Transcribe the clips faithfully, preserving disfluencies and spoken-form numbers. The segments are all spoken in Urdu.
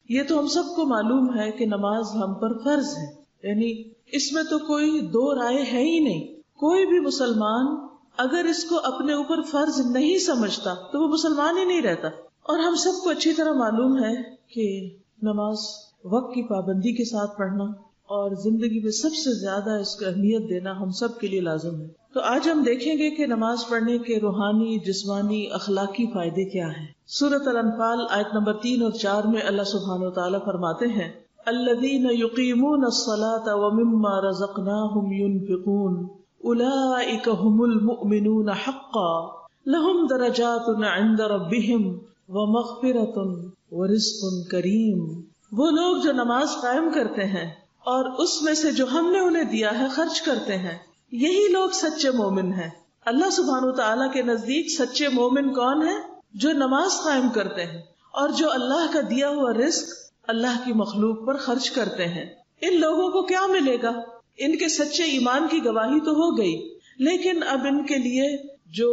یہ تو ہم سب کو معلوم ہے کہ نماز ہم پر فرض ہے، یعنی اس میں تو کوئی دو رائے ہے ہی نہیں. کوئی بھی مسلمان اگر اس کو اپنے اوپر فرض نہیں سمجھتا تو وہ مسلمان ہی نہیں رہتا. اور ہم سب کو اچھی طرح معلوم ہے کہ نماز وقت کی پابندی کے ساتھ پڑھنا اور زندگی میں سب سے زیادہ اس کو اہمیت دینا ہم سب کے لیے لازم ہے. تو آج ہم دیکھیں گے کہ نماز پڑھنے کے روحانی، جسمانی، اخلاقی فائدے کیا ہیں. سورۃ الانفال آیت نمبر تین اور چار میں اللہ سبحانہ و تعالیٰ فرماتے ہیں الذین یقیمون الصلاۃ ومما رزقناہم ینفقون اولئک ھم المؤمنون حقا لہم درجات عند ربہم ومغفرۃ ورزق کریم. وہ لوگ جو نماز قائم کرتے ہیں اور اس میں سے جو ہم نے انہیں دیا ہے خرچ کرتے ہیں، یہی لوگ سچے مومن ہیں. اللہ سبحانہ تعالیٰ کے نزدیک سچے مومن کون ہیں؟ جو نماز قائم کرتے ہیں اور جو اللہ کا دیا ہوا رزق اللہ کی مخلوق پر خرچ کرتے ہیں. ان لوگوں کو کیا ملے گا؟ ان کے سچے ایمان کی گواہی تو ہو گئی، لیکن اب ان کے لیے جو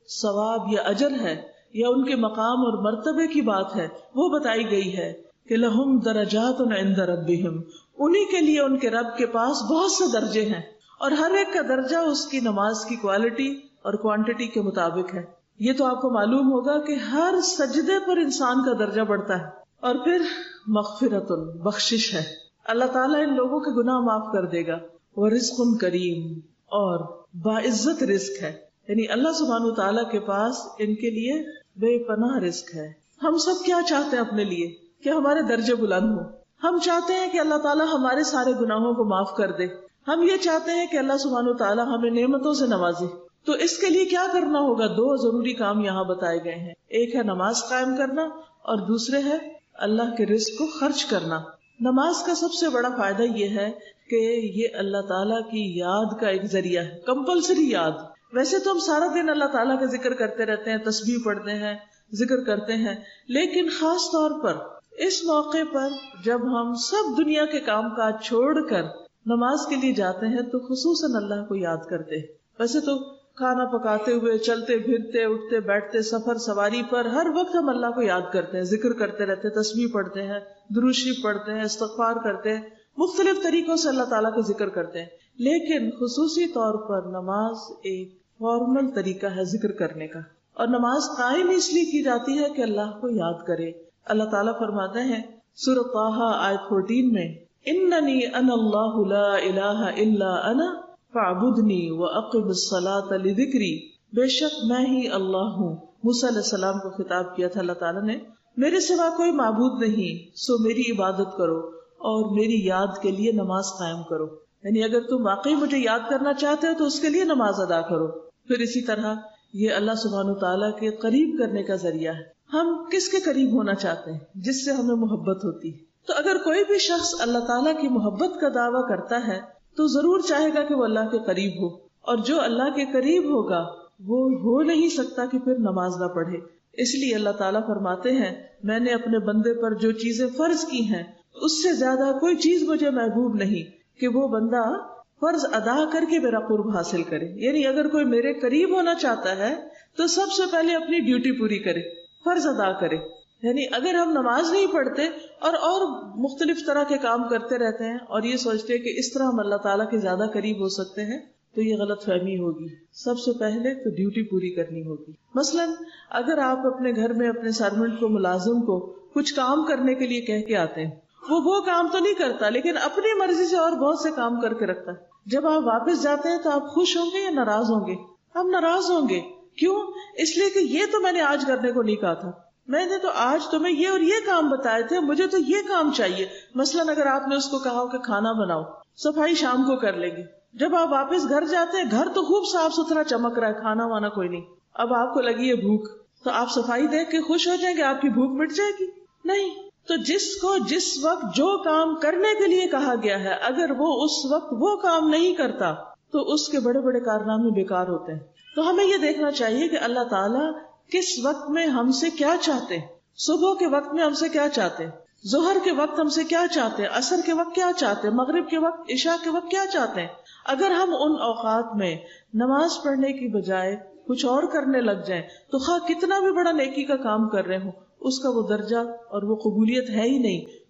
ثواب یا اجر ہے یا ان کے مقام اور مرتبے کی بات ہے وہ بتائی گئی ہے کہ لہم درجات عند ربہم، انہی کے لیے ان کے رب کے پاس بہت سے درجے ہیں اور ہر ایک کا درجہ اس کی نماز کی کوالٹی اور کوانٹٹی کے مطابق ہے. یہ تو آپ کو معلوم ہوگا کہ ہر سجدے پر انسان کا درجہ بڑھتا ہے. اور پھر مغفرت، بخشش ہے، اللہ تعالیٰ ان لوگوں کے گناہ معاف کر دے گا. ورزق کریم، اور باعزت رزق ہے، یعنی اللہ سبحانہ تعالیٰ کے پاس ان کے لیے بے پناہ رزق ہے. ہم سب کیا چاہتے ہیں اپنے لیے؟ کہ ہمارے درجے بلند ہوں. ہم چاہتے ہیں کہ اللہ تعالیٰ ہمارے سارے گناہوں کو معاف کر دے. ہم یہ چاہتے ہیں کہ اللہ سبحانہ تعالیٰ ہمیں نعمتوں سے نوازے. تو اس کے لیے کیا کرنا ہوگا؟ دو ضروری کام یہاں بتائے گئے ہیں. ایک ہے نماز قائم کرنا اور دوسرے ہے اللہ کے رزق کو خرچ کرنا. نماز کا سب سے بڑا فائدہ یہ ہے کہ یہ اللہ تعالیٰ کی یاد کا ایک ذریعہ ہے، کمپلسری یاد. ویسے تو ہم سارا دن اللہ تعالیٰ کا ذکر کرتے رہتے ہیں، تسبیح پڑھتے ہیں، ذکر کرتے ہیں، لیکن خاص طور پر اس موقع پر جب ہم سب دنیا کے کام کاج چھوڑ کر نماز کے لیے جاتے ہیں تو خصوصاً اللہ کو یاد کرتے ہیں. ویسے تو کھانا پکاتے ہوئے، چلتے پھرتے، اٹھتے بیٹھتے، سفر سواری پر ہر وقت ہم اللہ کو یاد کرتے ہیں، ذکر کرتے رہتے ہیں، تسبیح پڑھتے ہیں، درود شریف پڑھتے ہیں، استغفار کرتے ہیں، مختلف طریقوں سے اللہ تعالیٰ کا ذکر کرتے ہیں. لیکن خصوصی طور پر نماز ایک فارمل طریقہ ہے ذکر کرنے کا، اور نماز قائم اس لیے کی جاتی ہے کہ اللہ کو یاد کرے. اللہ تعالیٰ فرماتے ہیں سورۃ طٰہٰ آیت چودہ میں اننی انا اللہ لا الہ الا انا فاعبدنی واقم الصلاۃ لذکری، بے شک میں ہی اللہ ہوں. موسیٰ علیہ السلام کو خطاب کیا تھا اللہ تعالیٰ نے، میرے سوا کوئی معبود نہیں، سو میری عبادت کرو اور میری یاد کے لیے نماز قائم کرو. یعنی اگر تم واقعی مجھے یاد کرنا چاہتے ہو تو اس کے لیے نماز ادا کرو. پھر اسی طرح یہ اللہ سبحانہ تعالیٰ کے قریب کرنے کا ذریعہ ہے. ہم کس کے قریب ہونا چاہتے ہیں؟ جس سے ہمیں محبت ہوتی ہے. تو اگر کوئی بھی شخص اللہ تعالیٰ کی محبت کا دعویٰ کرتا ہے تو ضرور چاہے گا کہ وہ اللہ کے قریب ہو، اور جو اللہ کے قریب ہوگا وہ ہو نہیں سکتا کہ پھر نماز نہ پڑھے. اس لیے اللہ تعالیٰ فرماتے ہیں میں نے اپنے بندے پر جو چیزیں فرض کی ہیں اس سے زیادہ کوئی چیز مجھے محبوب نہیں کہ وہ بندہ فرض ادا کر کے میرا قرب حاصل کرے. یعنی اگر کوئی میرے قریب ہونا چاہتا ہے تو سب سے پہلے اپنی ڈیوٹی پوری کرے، فرض ادا کرے. یعنی اگر ہم نماز نہیں پڑھتے اور اور مختلف طرح کے کام کرتے رہتے ہیں اور یہ سوچتے ہیں کہ اس طرح ہم اللہ تعالیٰ کے زیادہ قریب ہو سکتے ہیں تو یہ غلط فہمی ہوگی. سب سے پہلے تو ڈیوٹی پوری کرنی ہوگی. مثلا اگر آپ اپنے گھر میں اپنے سرونٹ کو، ملازم کو کچھ کام کرنے کے لیے کہہ کے آتے ہیں، وہ وہ کام تو نہیں کرتا لیکن اپنی مرضی سے اور بہت سے کام کر کے رکھتا ہے. جب آپ واپس جاتے ہیں تو آپ خوش ہوں گے یا ناراض ہوں گے؟ آپ ناراض ہوں گے. کیوں؟ اس لیے کہ یہ تو میں نے آج کرنے کو نہیں کہا تھا، میں نے تو آج تمہیں یہ اور یہ کام بتائے تھے، مجھے تو یہ کام چاہیے. مثلا اگر آپ نے اس کو کہا ہو کہ کھانا بناؤ، صفائی شام کو کر لیں گے، جب آپ واپس گھر جاتے ہیں گھر تو خوب صاف ستھرا چمک رہا ہے، کھانا وانا کوئی نہیں، اب آپ کو لگی ہے بھوک، تو آپ صفائی دیکھ کے خوش ہو جائیں گے؟ آپ کی بھوک مٹ جائے گی؟ نہیں. تو جس کو جس وقت جو کام کرنے کے لیے کہا گیا ہے اگر وہ اس وقت وہ کام نہیں کرتا تو اس کے بڑے بڑے کارنامے بیکار ہوتے ہیں. تو ہمیں یہ دیکھنا چاہیے کہ اللہ تعالیٰ کس وقت میں ہم سے کیا چاہتے ہیں. صبح کے وقت میں ہم سے کیا چاہتے ہیں، ظہر کے وقت ہم سے کیا چاہتے ہیں، عصر کے وقت کیا چاہتے ہیں، مغرب کے وقت، عشاء کے وقت کیا چاہتے ہیں. اگر ہم ان اوقات میں نماز پڑھنے کی بجائے کچھ اور کرنے لگ جائیں تو خواہ کتنا بھی بڑا نیکی کا کام کر رہے ہوں اس کا وہ درجہ اور وہ قبولیت ہے ہی نہیں،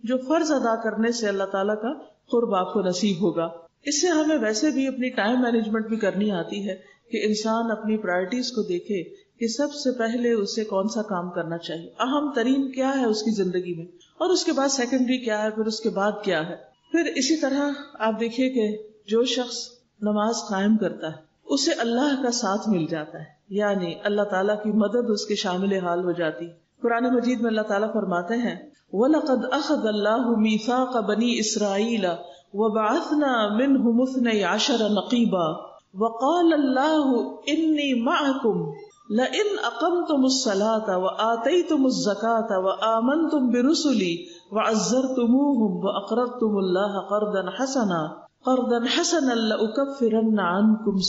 جو فرض ادا کرنے سے اللہ تعالیٰ کا قرب آپ کو نصیب ہوگا. اس سے ہمیں ویسے بھی اپنی ٹائم مینجمنٹ بھی کرنی آتی ہے کہ انسان اپنی پرائرٹیز کو دیکھے کہ سب سے پہلے اسے کون سا کام کرنا چاہیے، اہم ترین کیا ہے اس کی زندگی میں، اور اس کے بعد سیکنڈری کیا ہے، پھر اس کے بعد کیا ہے. پھر اسی طرح آپ دیکھیے کہ جو شخص نماز قائم کرتا ہے اسے اللہ کا ساتھ مل جاتا ہے، یعنی اللہ تعالیٰ کی مدد اس کے شامل حال ہو جاتی. قرآن مجید میں اللہ تعالیٰ فرماتے ہیں وَلَقَدْ أَخَذَ اللَّهُ مِيثَاقَ بَنِي إِسْرَائِيلَ وَبَعَثْنَا مِنْهُمُ اثْنَيْ عَشَرَ نَقِيبًا وَقَالَ اللَّهُ إِنِّي مَعَكُمْ لَئِنْ أَقَمْتُمُ الصَّلَاةَ وَآتَيْتُمُ الزَّكَاةَ وَآمَنْتُمْ بِرُسُلِي وَعَزَّرْتُمُوهُمْ وَأَقْرَضْتُمُ اللَّهَ قَرْضًا حَسَنًا قرضا حسنا لأكفرن عنكم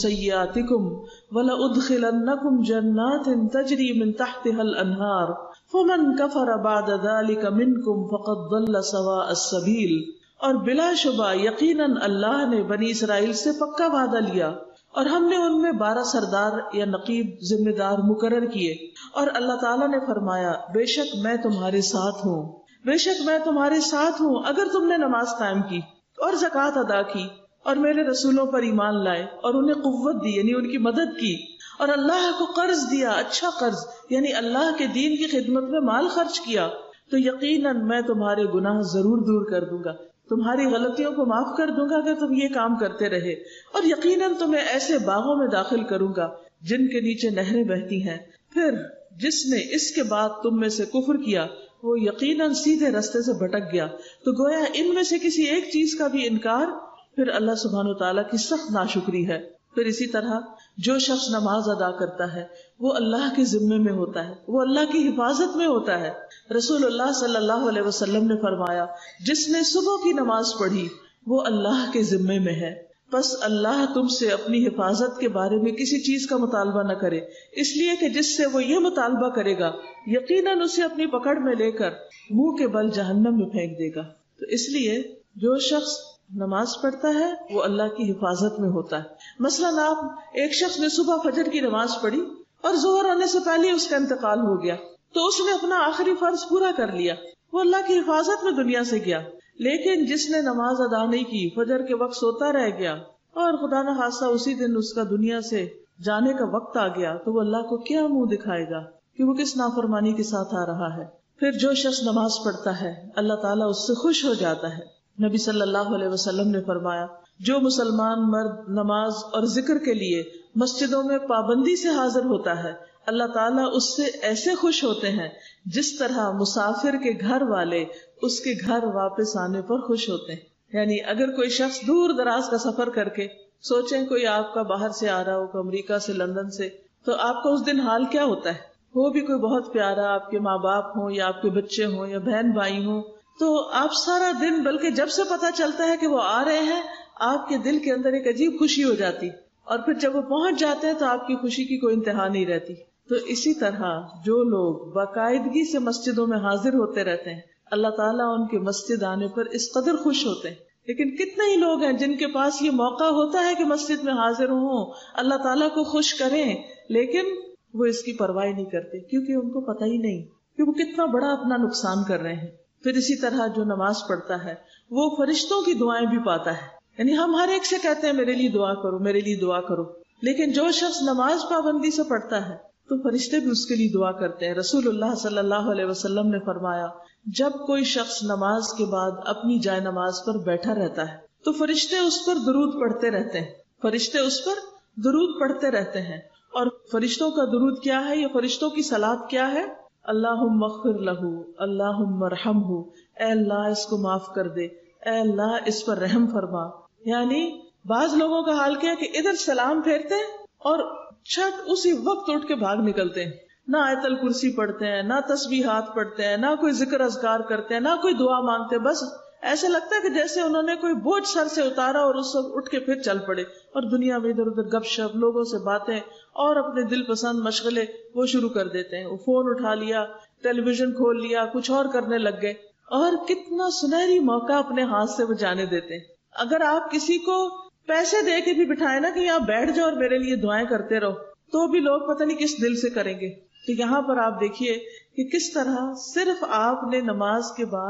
سيئاتكم ولأدخلنكم جنات تجري من تحتها الأنهار فمن كفر بعد ذلك منكم فقد ضل سواء السبيل. اور بلا شبہ یقیناً اللہ نے بنی اسرائیل سے پکا وعدہ لیا اور ہم نے ان میں بارہ سردار یا نقیب ذمہ دار مقرر کیے، اور اللہ تعالیٰ نے فرمایا بے شک میں تمہارے ساتھ ہوں، بے شک میں تمہارے ساتھ ہوں اگر تم نے نماز قائم کی اور زکوٰۃ ادا کی اور میرے رسولوں پر ایمان لائے اور انہیں قوت دی یعنی ان کی مدد کی، اور اللہ کو قرض دیا، اچھا قرض یعنی اللہ کے دین کی خدمت میں مال خرچ کیا، تو یقیناً میں تمہارے گناہ ضرور دور کر دوں گا، تمہاری غلطیوں کو معاف کر دوں گا اگر تم یہ کام کرتے رہے، اور یقیناً تمہیں ایسے باغوں میں داخل کروں گا جن کے نیچے نہریں بہتی ہیں. پھر جس نے اس کے بعد تم میں سے کفر کیا وہ یقیناً سیدھے رستے سے بھٹک گیا. تو گویا ان میں سے کسی ایک چیز کا بھی انکار پھر اللہ سبحانہ وتعالیٰ کی سخت ناشکری ہے. پھر اسی طرح جو شخص نماز ادا کرتا ہے وہ اللہ کے ذمے میں ہوتا ہے، وہ اللہ کی حفاظت میں ہوتا ہے. رسول اللہ صلی اللہ علیہ وسلم نے فرمایا جس نے صبح کی نماز پڑھی وہ اللہ کے ذمے میں ہے، بس اللہ تم سے اپنی حفاظت کے بارے میں کسی چیز کا مطالبہ نہ کرے، اس لیے کہ جس سے وہ یہ مطالبہ کرے گا یقیناً اسے اپنی پکڑ میں لے کر منہ کے بل جہنم میں پھینک دے گا. تو اس لیے جو شخص نماز پڑھتا ہے وہ اللہ کی حفاظت میں ہوتا ہے. مثلاً آپ ایک شخص نے صبح فجر کی نماز پڑھی اور ظہر ہونے سے پہلے اس کا انتقال ہو گیا، تو اس نے اپنا آخری فرض پورا کر لیا، وہ اللہ کی حفاظت میں دنیا سے گیا. لیکن جس نے نماز ادا نہیں کی، فجر کے وقت سوتا رہ گیا اور خدا نہ خاصہ اسی دن اس کا دنیا سے جانے کا وقت آ گیا، تو وہ اللہ کو کیا منہ دکھائے گا کہ وہ کس نافرمانی کے ساتھ آ رہا ہے. پھر جو شخص نماز پڑھتا ہے اللہ تعالیٰ اس سے خوش ہو جاتا ہے. نبی صلی اللہ علیہ وسلم نے فرمایا جو مسلمان مرد نماز اور ذکر کے لیے مسجدوں میں پابندی سے حاضر ہوتا ہے اللہ تعالیٰ اس سے ایسے خوش ہوتے ہیں جس طرح مسافر کے گھر والے اس کے گھر واپس آنے پر خوش ہوتے ہیں. یعنی اگر کوئی شخص دور دراز کا سفر کر کے سوچیں کوئی آپ کا باہر سے آ رہا ہو، کوئی امریکہ سے، لندن سے، تو آپ کا اس دن حال کیا ہوتا ہے؟ وہ بھی کوئی بہت پیارا، آپ کے ماں باپ ہوں یا آپ کے بچے ہوں یا بہن بھائی ہوں، تو آپ سارا دن، بلکہ جب سے پتا چلتا ہے کہ وہ آ رہے ہیں آپ کے دل کے اندر ایک عجیب خوشی ہو جاتی، اور پھر جب وہ پہنچ جاتے ہیں تو آپ کی خوشی کی کوئی انتہا نہیں رہتی. تو اسی طرح جو لوگ باقاعدگی سے مسجدوں میں حاضر ہوتے رہتے ہیں اللہ تعالیٰ ان کے مسجد آنے پر اس قدر خوش ہوتے ہیں. لیکن کتنے ہی لوگ ہیں جن کے پاس یہ موقع ہوتا ہے کہ مسجد میں حاضر ہوں، اللہ تعالیٰ کو خوش کریں، لیکن وہ اس کی پرواہ نہیں کرتے کیونکہ ان کو پتہ ہی نہیں کہ وہ کتنا بڑا اپنا نقصان کر رہے ہیں. پھر اسی طرح جو نماز پڑھتا ہے وہ فرشتوں کی دعائیں بھی پاتا ہے. یعنی ہم ہر ایک سے کہتے ہیں میرے لیے دعا کرو، میرے لیے دعا کرو، لیکن جو شخص نماز پابندی سے پڑھتا ہے تو فرشتے بھی اس کے لیے دعا کرتے ہیں. رسول اللہ صلی اللہ علیہ وسلم نے فرمایا جب کوئی شخص نماز کے بعد اپنی جائے نماز پر بیٹھا رہتا ہے تو فرشتے اس پر درود پڑھتے رہتے ہیں، فرشتے اس پر درود پڑھتے رہتے ہیں. اور فرشتوں کا درود کیا ہے؟ یہ فرشتوں کی صلات کیا ہے؟ اللہم اغفر لہ، اللہم ارحمہ، اے اللہ اس کو معاف کر دے، اے اللہ اس پر رحم فرما. یعنی بعض لوگوں کا حال کیا کہ ادھر سلام پھیرتے ہیں اور چھت اسی وقت اٹھ کے بھاگ نکلتے ہیں، نہ آیت الکرسی پڑھتے ہیں، نہ تسبیحات پڑھتے ہیں، نہ کوئی ذکر اذکار کرتے ہیں، نہ کوئی دعا مانگتے ہیں. بس ایسے لگتا ہے کہ جیسے انہوں نے کوئی بوجھ سر سے اتارا اور اس وقت اٹھ کے پھر چل پڑے، اور دنیا میں ادھر ادھر گپ شپ، لوگوں سے باتیں اور اپنے دل پسند مشغلے وہ شروع کر دیتے ہیں. وہ فون اٹھا لیا، ٹیلی ویژن کھول لیا، کچھ اور کرنے لگ گئے، اور کتنا سنہری موقع اپنے ہاتھ سے وہ جانے دیتے ہیں. اگر آپ کسی کو پیسے دے کے بھی بٹھائے نا کہ یہاں بیٹھ جاؤ اور میرے لیے دعائیں کرتے رہو، تو بھی لوگ پتہ نہیں کس دل سے کریں گے. تو یہاں پر آپ دیکھیے کہ کس طرح صرف آپ نے نماز کے بعد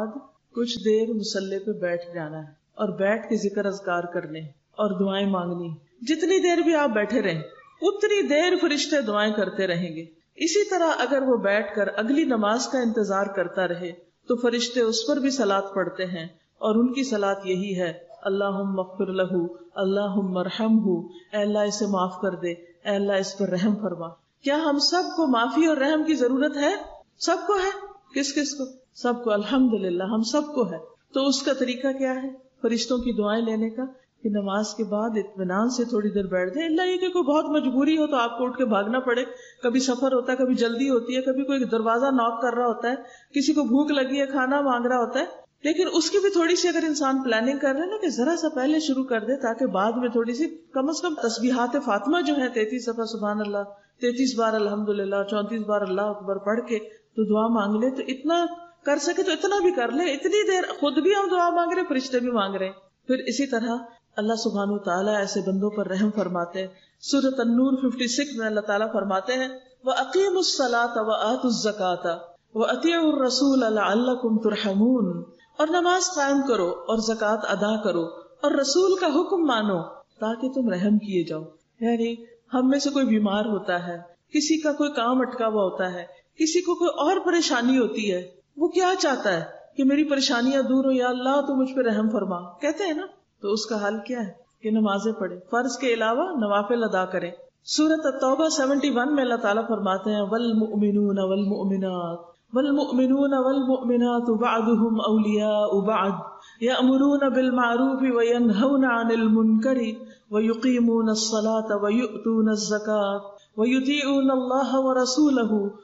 کچھ دیر مصلی پہ بیٹھ جانا ہے اور بیٹھ کے ذکر اذکار کرنے اور دعائیں مانگنی. جتنی دیر بھی آپ بیٹھے رہیں اتنی دیر فرشتے دعائیں کرتے رہیں گے. اسی طرح اگر وہ بیٹھ کر اگلی نماز کا انتظار کرتا رہے تو فرشتے اس پر بھی صلاۃ پڑھتے ہیں اور ان کی صلاۃ یہی ہے اللہم اغفر لہ اللہم ارحمہ، اے اللہ اسے معاف کر دے، اے اللہ اس پر رحم فرما. کیا ہم سب کو معافی اور رحم کی ضرورت ہے؟ سب کو ہے. کس کس کو؟ سب کو. الحمدللہ ہم سب کو ہے. تو اس کا طریقہ کیا ہے فرشتوں کی دعائیں لینے کا؟ کہ نماز کے بعد اطمینان سے تھوڑی دیر بیٹھ جائیں. اللہ یہ کہ کوئی بہت مجبوری ہو تو آپ کو اٹھ کے بھاگنا پڑے، کبھی سفر ہوتا ہے، کبھی جلدی ہوتی ہے، کبھی کوئی دروازہ ناک کر رہا ہوتا ہے، کسی کو بھوک لگی ہے، کھانا مانگ رہا ہوتا ہے. لیکن اس کی بھی تھوڑی سی اگر انسان پلاننگ کر رہے ہیں نا کہ ذرا سا پہلے شروع کر دے تاکہ بعد میں تھوڑی سی کم از کم تسبیحات فاطمہ جو ہے تینتیس دفعہ سبحان اللہ، تینتیس بار الحمدللہ، چونتیس بار اللہ اکبر پڑھ کے تو دعا مانگ لے. تو اتنا کر سکے تو اتنا بھی کر لے. اتنی دیر خود بھی ہم دعا مانگ رہے، فرشتے بھی مانگ رہے. پھر اسی طرح اللہ سبحانہ وتعالیٰ ایسے بندوں پر رحم فرماتے ہیں. سورۃ النور چھپن میں اللہ تعالیٰ فرماتے ہیں وَأَقِيمُوا الصَّلَاةَ وَآتُوا الزَّكَاةَ وَأَطِيعُوا الرَّسُولَ لَعَلَّكُمْ تُرْحَمُونَ. اور نماز قائم کرو اور زکوٰۃ ادا کرو اور رسول کا حکم مانو تاکہ تم رحم کیے جاؤ. یعنی ہم میں سے کوئی بیمار ہوتا ہے، کسی کا کوئی کام اٹکا ہوا ہوتا ہے، کسی کو کوئی اور پریشانی ہوتی ہے، وہ کیا چاہتا ہے کہ میری پریشانیاں دور ہو، یا اللہ تو مجھ پہ رحم فرما، کہتے ہیں نا. تو اس کا حل کیا ہے کہ نمازیں پڑھیں، فرض کے علاوہ نوافل ادا کریں. سورۃ التوبہ سیونٹی ون میں اللہ تعالیٰ فرماتے ہیں والمؤمنون والمؤمنات والمؤمنون والمؤمنات بعضهم اولیاء بعض یأمرون بالمعروف وینہون عن المنکر ویقیمون الصلاة ویؤتون الزکاة ویطیعون اللہ ورسولہ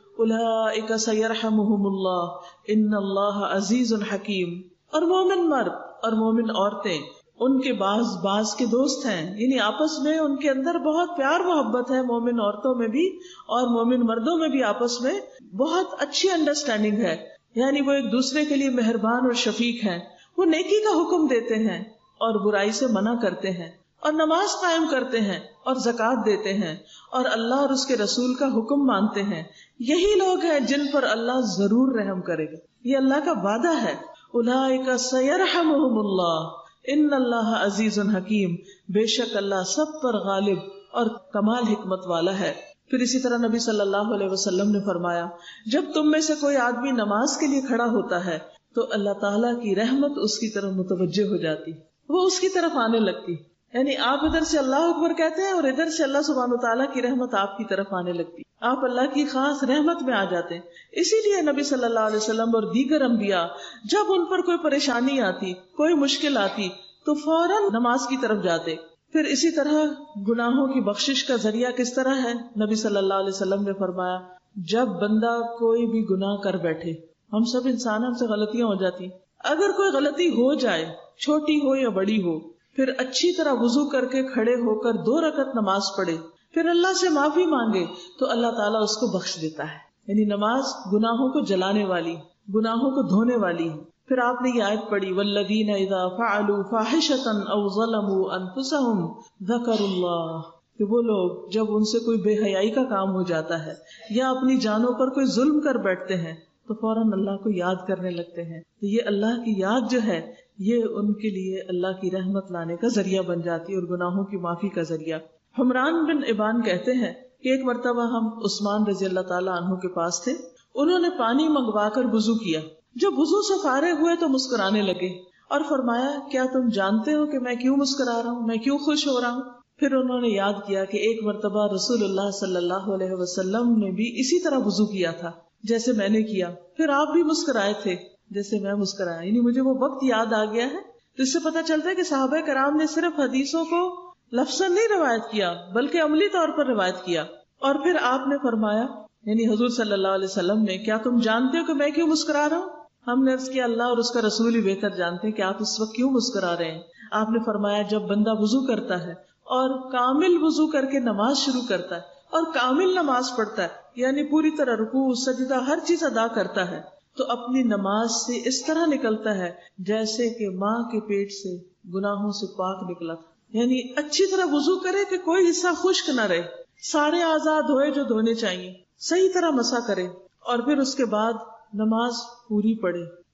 اولئک سیرحمہم اللہ ان اللہ عزیز حکیم. اور مومن مرد اور مومن عورتیں ان کے بعض بعض کے دوست ہیں، یعنی آپس میں ان کے اندر بہت پیار محبت ہے. مومن عورتوں میں بھی اور مومن مردوں میں بھی آپس میں بہت اچھی انڈرسٹینڈنگ ہے. یعنی وہ ایک دوسرے کے لیے مہربان اور شفیق ہیں. وہ نیکی کا حکم دیتے ہیں اور برائی سے منع کرتے ہیں اور نماز قائم کرتے ہیں اور زکوٰۃ دیتے ہیں اور اللہ اور اس کے رسول کا حکم مانتے ہیں. یہی لوگ ہیں جن پر اللہ ضرور رحم کرے گا. یہ اللہ کا وعدہ ہے. اولئک سیرحمہم اللہ ان اللہ عزیز حکیم. بے شک اللہ سب پر غالب اور کمال حکمت والا ہے. پھر اسی طرح نبی صلی اللہ علیہ وسلم نے فرمایا جب تم میں سے کوئی آدمی نماز کے لیے کھڑا ہوتا ہے تو اللہ تعالیٰ کی رحمت اس کی طرف متوجہ ہو جاتی، وہ اس کی طرف آنے لگتی. یعنی آپ ادھر سے اللہ اکبر کہتے ہیں اور ادھر سے اللہ سبحانہ وتعالیٰ کی رحمت آپ کی طرف آنے لگتی، آپ اللہ کی خاص رحمت میں آ جاتے ہیں. اسی لیے نبی صلی اللہ علیہ وسلم اور دیگر انبیاء جب ان پر کوئی پریشانی آتی، کوئی مشکل آتی تو فوراً نماز کی طرف جاتے. پھر اسی طرح گناہوں کی بخشش کا ذریعہ کس طرح ہے؟ نبی صلی اللہ علیہ وسلم نے فرمایا جب بندہ کوئی بھی گناہ کر بیٹھے، ہم سب انسان، ہم سے غلطیاں ہو جاتی، اگر کوئی غلطی ہو جائے چھوٹی ہو یا بڑی ہو، پھر اچھی طرح وضو کر کے کھڑے ہو کر دو رکعت نماز پڑھے، پھر اللہ سے معافی مانگے تو اللہ تعالیٰ اس کو بخش دیتا ہے. یعنی نماز گناہوں کو جلانے والی، گناہوں کو دھونے والی ہے. پھر آپ نے یہ آیت پڑھی والذین اذا فعلوا فاحشۃ او ظلموا انفسهم ذکروا اللہ، کہ وہ لوگ جب ان سے کوئی بے حیائی کا کام ہو جاتا ہے یا اپنی جانوں پر کوئی ظلم کر بیٹھتے ہیں تو فوراً اللہ کو یاد کرنے لگتے ہیں. تو یہ اللہ کی یاد جو ہے یہ ان کے لیے اللہ کی رحمت لانے کا ذریعہ بن جاتی ہے اور گناہوں کی معافی کا ذریعہ. حمران بن ابان کہتے ہیں کہ ایک مرتبہ ہم عثمان رضی اللہ تعالیٰ عنہ کے پاس تھے، انہوں نے پانی منگوا کر وضو کیا. جب وضو سے فارغ ہوئے تو مسکرانے لگے اور فرمایا کیا تم جانتے ہو کہ میں کیوں مسکرا رہا ہوں، میں کیوں خوش ہو رہا ہوں؟ پھر انہوں نے یاد کیا کہ ایک مرتبہ رسول اللہ صلی اللہ علیہ وسلم نے بھی اسی طرح وضو کیا تھا جیسے میں نے کیا، پھر آپ بھی مسکرائے تھے جیسے میں مسکرایا. یعنی مجھے وہ وقت یاد آ گیا ہے. تو اس سے پتہ چلتا ہے کہ صحابہ کرام نے صرف حدیثوں کو لفظاً نہیں روایت کیا بلکہ عملی طور پر روایت کیا. اور پھر آپ نے فرمایا یعنی حضور صلی اللہ علیہ وسلم نے کیا تم جانتے ہو کہ میں کیوں مسکرا رہا ہوں؟ ہم نے عرض کیا اللہ اور اس کا رسول ہی بہتر جانتے ہیں کہ آپ اس وقت کیوں مسکرا رہے ہیں. آپ نے فرمایا جب بندہ وضو کرتا ہے اور کامل وضو کر کے نماز شروع کرتا ہے اور کامل نماز پڑھتا ہے یعنی پوری طرح رکوع سجدہ ہر چیز ادا کرتا ہے تو اپنی نماز سے اس طرح نکلتا ہے جیسے کہ ماں کے پیٹ سے گناہوں سے پاک نکلا تھا. یعنی اچھی طرح وضو کرے کہ کوئی حصہ خشک نہ رہے، سارے اعضاء دھوئے جو دھونے چاہیے، صحیح طرح مسح کرے اور پھر اس کے بعد نماز پوری پڑھے.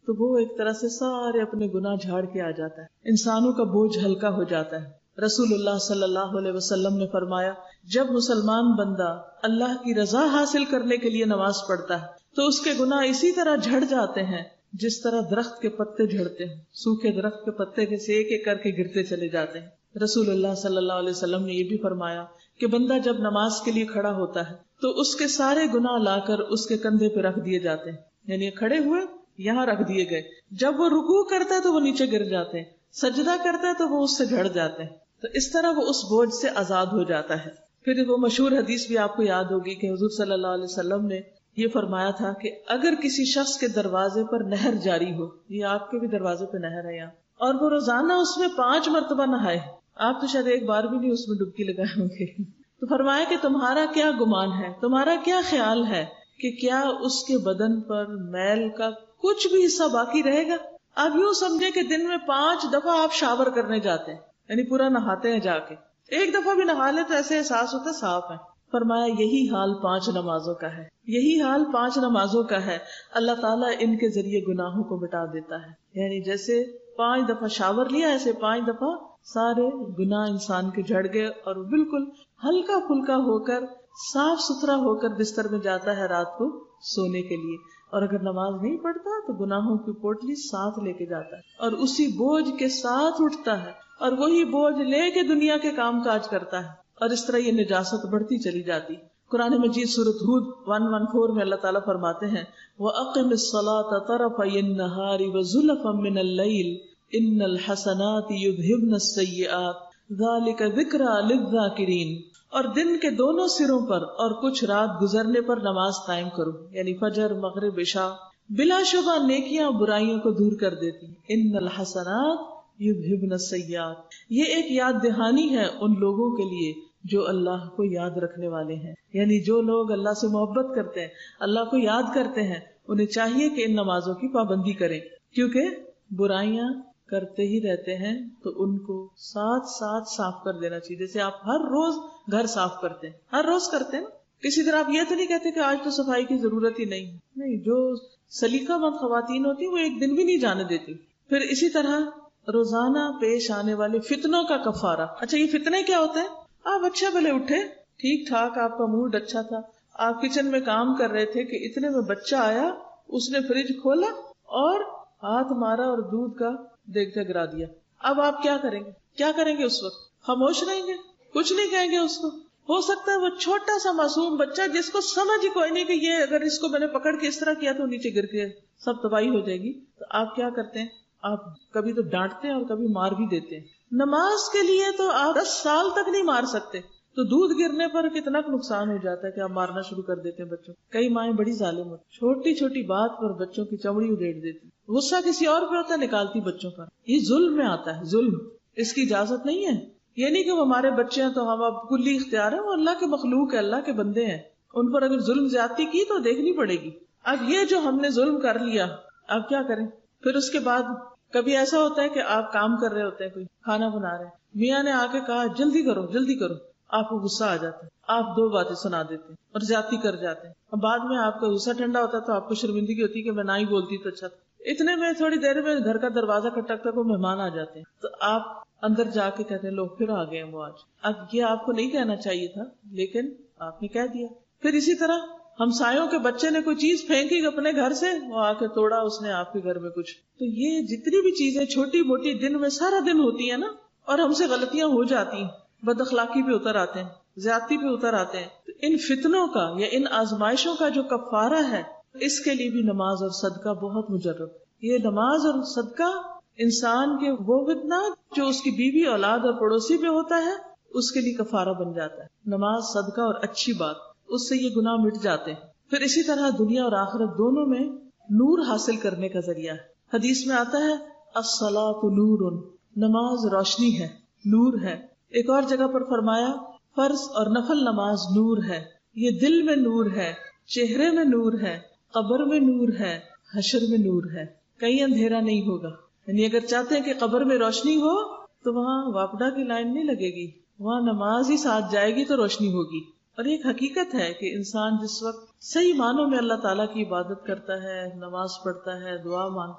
تو وہ ایک طرح سے سارے اپنے گناہ جھاڑ کے آ جاتا ہے، انسانوں کا بوجھ ہلکا ہو جاتا ہے۔ رسول اللہ صلی اللہ علیہ وسلم نے فرمایا جب مسلمان بندہ اللہ کی رضا حاصل کرنے کے لیے نماز پڑھتا ہے تو اس کے گناہ اسی طرح جھڑ جاتے ہیں جس طرح درخت کے پتے جھڑتے ہیں، سوکھے درخت کے پتے جیسے ایک ایک کر کے گرتے چلے جاتے ہیں۔ رسول اللہ صلی اللہ علیہ وسلم نے یہ بھی فرمایا کہ بندہ جب نماز کے لیے کھڑا ہوتا ہے تو اس کے سارے گناہ لا کر اس کے کندھے پہ رکھ دیے جاتے ہیں، یعنی کھڑے ہوئے یہاں رکھ دیے گئے، جب وہ رکوع کرتا ہے تو وہ نیچے گر جاتے ہیں، سجدہ کرتا ہے تو وہ اس سے جھڑ جاتے ہیں، تو اس طرح وہ اس بوجھ سے آزاد ہو جاتا ہے۔ پھر وہ مشہور حدیث بھی آپ کو یاد ہوگی کہ حضور صلی اللہ علیہ وسلم نے یہ فرمایا تھا کہ اگر کسی شخص کے دروازے پر نہر جاری ہو، یہ آپ کے بھی دروازے پہ نہر ہے یہاں، اور وہ روزانہ اس میں پانچ مرتبہ نہائے، آپ تو شاید ایک بار بھی نہیں اس میں ڈبکی لگائے ہوں گے، تو فرمایا کہ تمہارا کیا گمان ہے، تمہارا کیا خیال ہے کہ کیا اس کے بدن پر میل کا کچھ بھی حصہ باقی رہے گا؟ آپ یوں سمجھے کہ دن میں پانچ دفعہ آپ شاور کرنے جاتے ہیں، یعنی پورا نہاتے ہیں جا کے، ایک دفعہ بھی نہا لے تو ایسے احساس ہوتا ہے صاف ہے۔ فرمایا یہی حال پانچ نمازوں کا ہے، یہی حال پانچ نمازوں کا ہے، اللہ تعالیٰ ان کے ذریعے گناہوں کو مٹا دیتا ہے۔ یعنی جیسے پانچ دفعہ شاور لیا ایسے پانچ دفعہ سارے گناہ انسان کے جھڑ گئے اور بالکل ہلکا پھلکا ہو کر صاف ستھرا ہو کر بستر میں جاتا ہے رات کو سونے کے لیے، اور اگر نماز نہیں پڑھتا تو گناہوں کی پوٹلی ساتھ لے کے جاتا ہے اور اسی بوجھ کے ساتھ اٹھتا ہے اور وہی بوجھ لے کے دنیا کے کام کاج کرتا ہے، اور اس طرح یہ نجاست بڑھتی چلی جاتی۔ قرآن مجید سورۃ ہود ایک سو چودہ میں اللہ تعالیٰ فرماتے ہیں وَأَقِمِ الصَّلَاةَ طَرَفَيِ النَّهَارِ وَزُلَفًا مِّنَ اللَّيْلِ إِنَّ الْحَسَنَاتِ يُذْهِبْنَ السَّيِّئَاتِ ذَلِكَ ذِكْرَىٰ لِلذَّاكِرِينَ، اور دن کے دونوں سروں پر اور کچھ رات گزرنے پر نماز قائم کرو، یعنی فجر، مغرب، عشاء، بلا شبہ نیکیاں برائیوں کو دور کر دیتی۔ ان الحسنات یذہبن السیئات، یہ ایک یاد دہانی ہے ان لوگوں کے لیے جو اللہ کو یاد رکھنے والے ہیں، یعنی جو لوگ اللہ سے محبت کرتے ہیں، اللہ کو یاد کرتے ہیں، انہیں چاہیے کہ ان نمازوں کی پابندی کریں، کیونکہ برائیاں کرتے ہی رہتے ہیں تو ان کو ساتھ ساتھ صاف کر دینا چاہیے۔ جیسے آپ ہر روز گھر صاف کرتے ہیں، ہر روز کرتے ہیں نا، کسی طرح آپ یہ تو نہیں کہتے کہ آج تو صفائی کی ضرورت ہی نہیں، نہیں، جو سلیقہ مند خواتین ہوتی ہیں وہ ایک دن بھی نہیں جانے دیتی۔ پھر اسی طرح روزانہ پیش آنے والے فتنوں کا کفارہ۔ اچھا یہ فتنے کیا ہوتے ہیں؟ آپ اچھے بھلے اٹھے، ٹھیک ٹھاک، آپ کا موڈ اچھا تھا، آپ کچن میں کام کر رہے تھے کہ اتنے میں بچہ آیا، اس نے فریج کھولا اور ہاتھ مارا اور دودھ کا دیکھتے گرا دیا۔ اب آپ کیا کریں گے؟ کیا کریں گے اس وقت؟ خاموش رہیں گے؟ کچھ نہیں کہیں گے اس کو؟ ہو سکتا ہے وہ چھوٹا سا معصوم بچہ جس کو سمجھ ہی کوئی نہیں کہ یہ اگر اس کو میں نے پکڑ کے اس طرح کیا تو نیچے گر کے سب تباہی ہو جائے گی، تو آپ کیا کرتے ہیں؟ آپ کبھی تو ڈانٹتے ہیں اور کبھی مار بھی دیتے ہیں۔ نماز کے لیے تو آپ دس سال تک نہیں مار سکتے، تو دودھ گرنے پر کتنا نقصان ہو جاتا ہے کہ آپ مارنا شروع کر دیتے ہیں بچوں۔ کئی مائیں بڑی ظالم ہوتی، چھوٹی چھوٹی بات پر بچوں کی چمڑی اڑیڑ دیتی، غصہ کسی اور پہ ہوتا ہے نکالتی بچوں پر۔ یہ ظلم میں آتا ہے، ظلم، اس کی اجازت نہیں ہے۔ یہ نہیں کہ وہ ہمارے بچے ہیں تو ہم اب کلی اختیار ہے، وہ اللہ کے مخلوق ہے، اللہ کے بندے ہیں، ان پر اگر ظلم زیادتی کی تو دیکھنی پڑے گی۔ اب یہ جو ہم نے ظلم کر لیا، اب کیا کریں؟ پھر اس کے بعد کبھی ایسا ہوتا ہے کہ آپ کام کر رہے ہوتے ہیں، کوئی کھانا بنا رہے ہیں، میاں نے آ کے کہا جلدی کرو جلدی کرو، آپ کو غصہ آ جاتا ہے، آپ دو باتیں سنا دیتے ہیں اور زیادتی کر جاتے ہیں، اور بعد میں آپ کا غصہ ٹھنڈا ہوتا ہے تو آپ کو شرمندگی ہوتی ہے کہ میں نہ ہی بولتی تو اچھا تھا۔ اتنے میں تھوڑی دیر میں گھر کا دروازہ کھٹکتا کوئی مہمان آ جاتے ہیں، تو آپ اندر جا کے کہتے ہیں لوگ پھر آ گئے ہیں وہ آج۔ اب یہ آپ کو نہیں کہنا چاہیے تھا لیکن آپ نے کہہ دیا۔ پھر اسی طرح ہمسایوں کے بچے نے کوئی چیز پھینکی اپنے گھر سے، وہ آ کے توڑا اس نے آپ کے گھر میں کچھ۔ تو یہ جتنی بھی چیزیں چھوٹی موٹی دن میں سارا دن ہوتی ہیں نا، اور ہم سے غلطیاں ہو جاتی ہیں، بد اخلاقی پہ اتر آتے ہیں، زیادتی پہ اتر آتے ہیں، تو ان فتنوں کا یا ان آزمائشوں کا جو کفارہ ہے، اس کے لیے بھی نماز اور صدقہ بہت مجرب۔ یہ نماز اور صدقہ انسان کے وہ فتنہ جو اس کی بیوی، اولاد اور پڑوسی پہ ہوتا ہے، اس کے لیے کفارہ بن جاتا ہے۔ نماز، صدقہ اور اچھی بات، اس سے یہ گناہ مٹ جاتے ہیں۔ پھر اسی طرح دنیا اور آخرت دونوں میں نور حاصل کرنے کا ذریعہ ہے۔ حدیث میں آتا ہے الصلاۃ نور، نماز روشنی ہے، نور ہے۔ ایک اور جگہ پر فرمایا فرض اور نفل نماز نور ہے، یہ دل میں نور ہے، چہرے میں نور ہے، قبر میں نور ہے، حشر میں نور ہے، کہیں اندھیرا نہیں ہوگا۔ یعنی اگر چاہتے ہیں کہ قبر میں روشنی ہو تو وہاں واپڈا کی لائن نہیں لگے گی، وہاں نماز ہی ساتھ جائے گی تو روشنی ہوگی۔ اور ایک حقیقت ہے کہ انسان جس وقت صحیح معنوں میں اللہ تعالیٰ کی عبادت کرتا ہے، نماز پڑھتا ہے، دعا مانگتا ہے،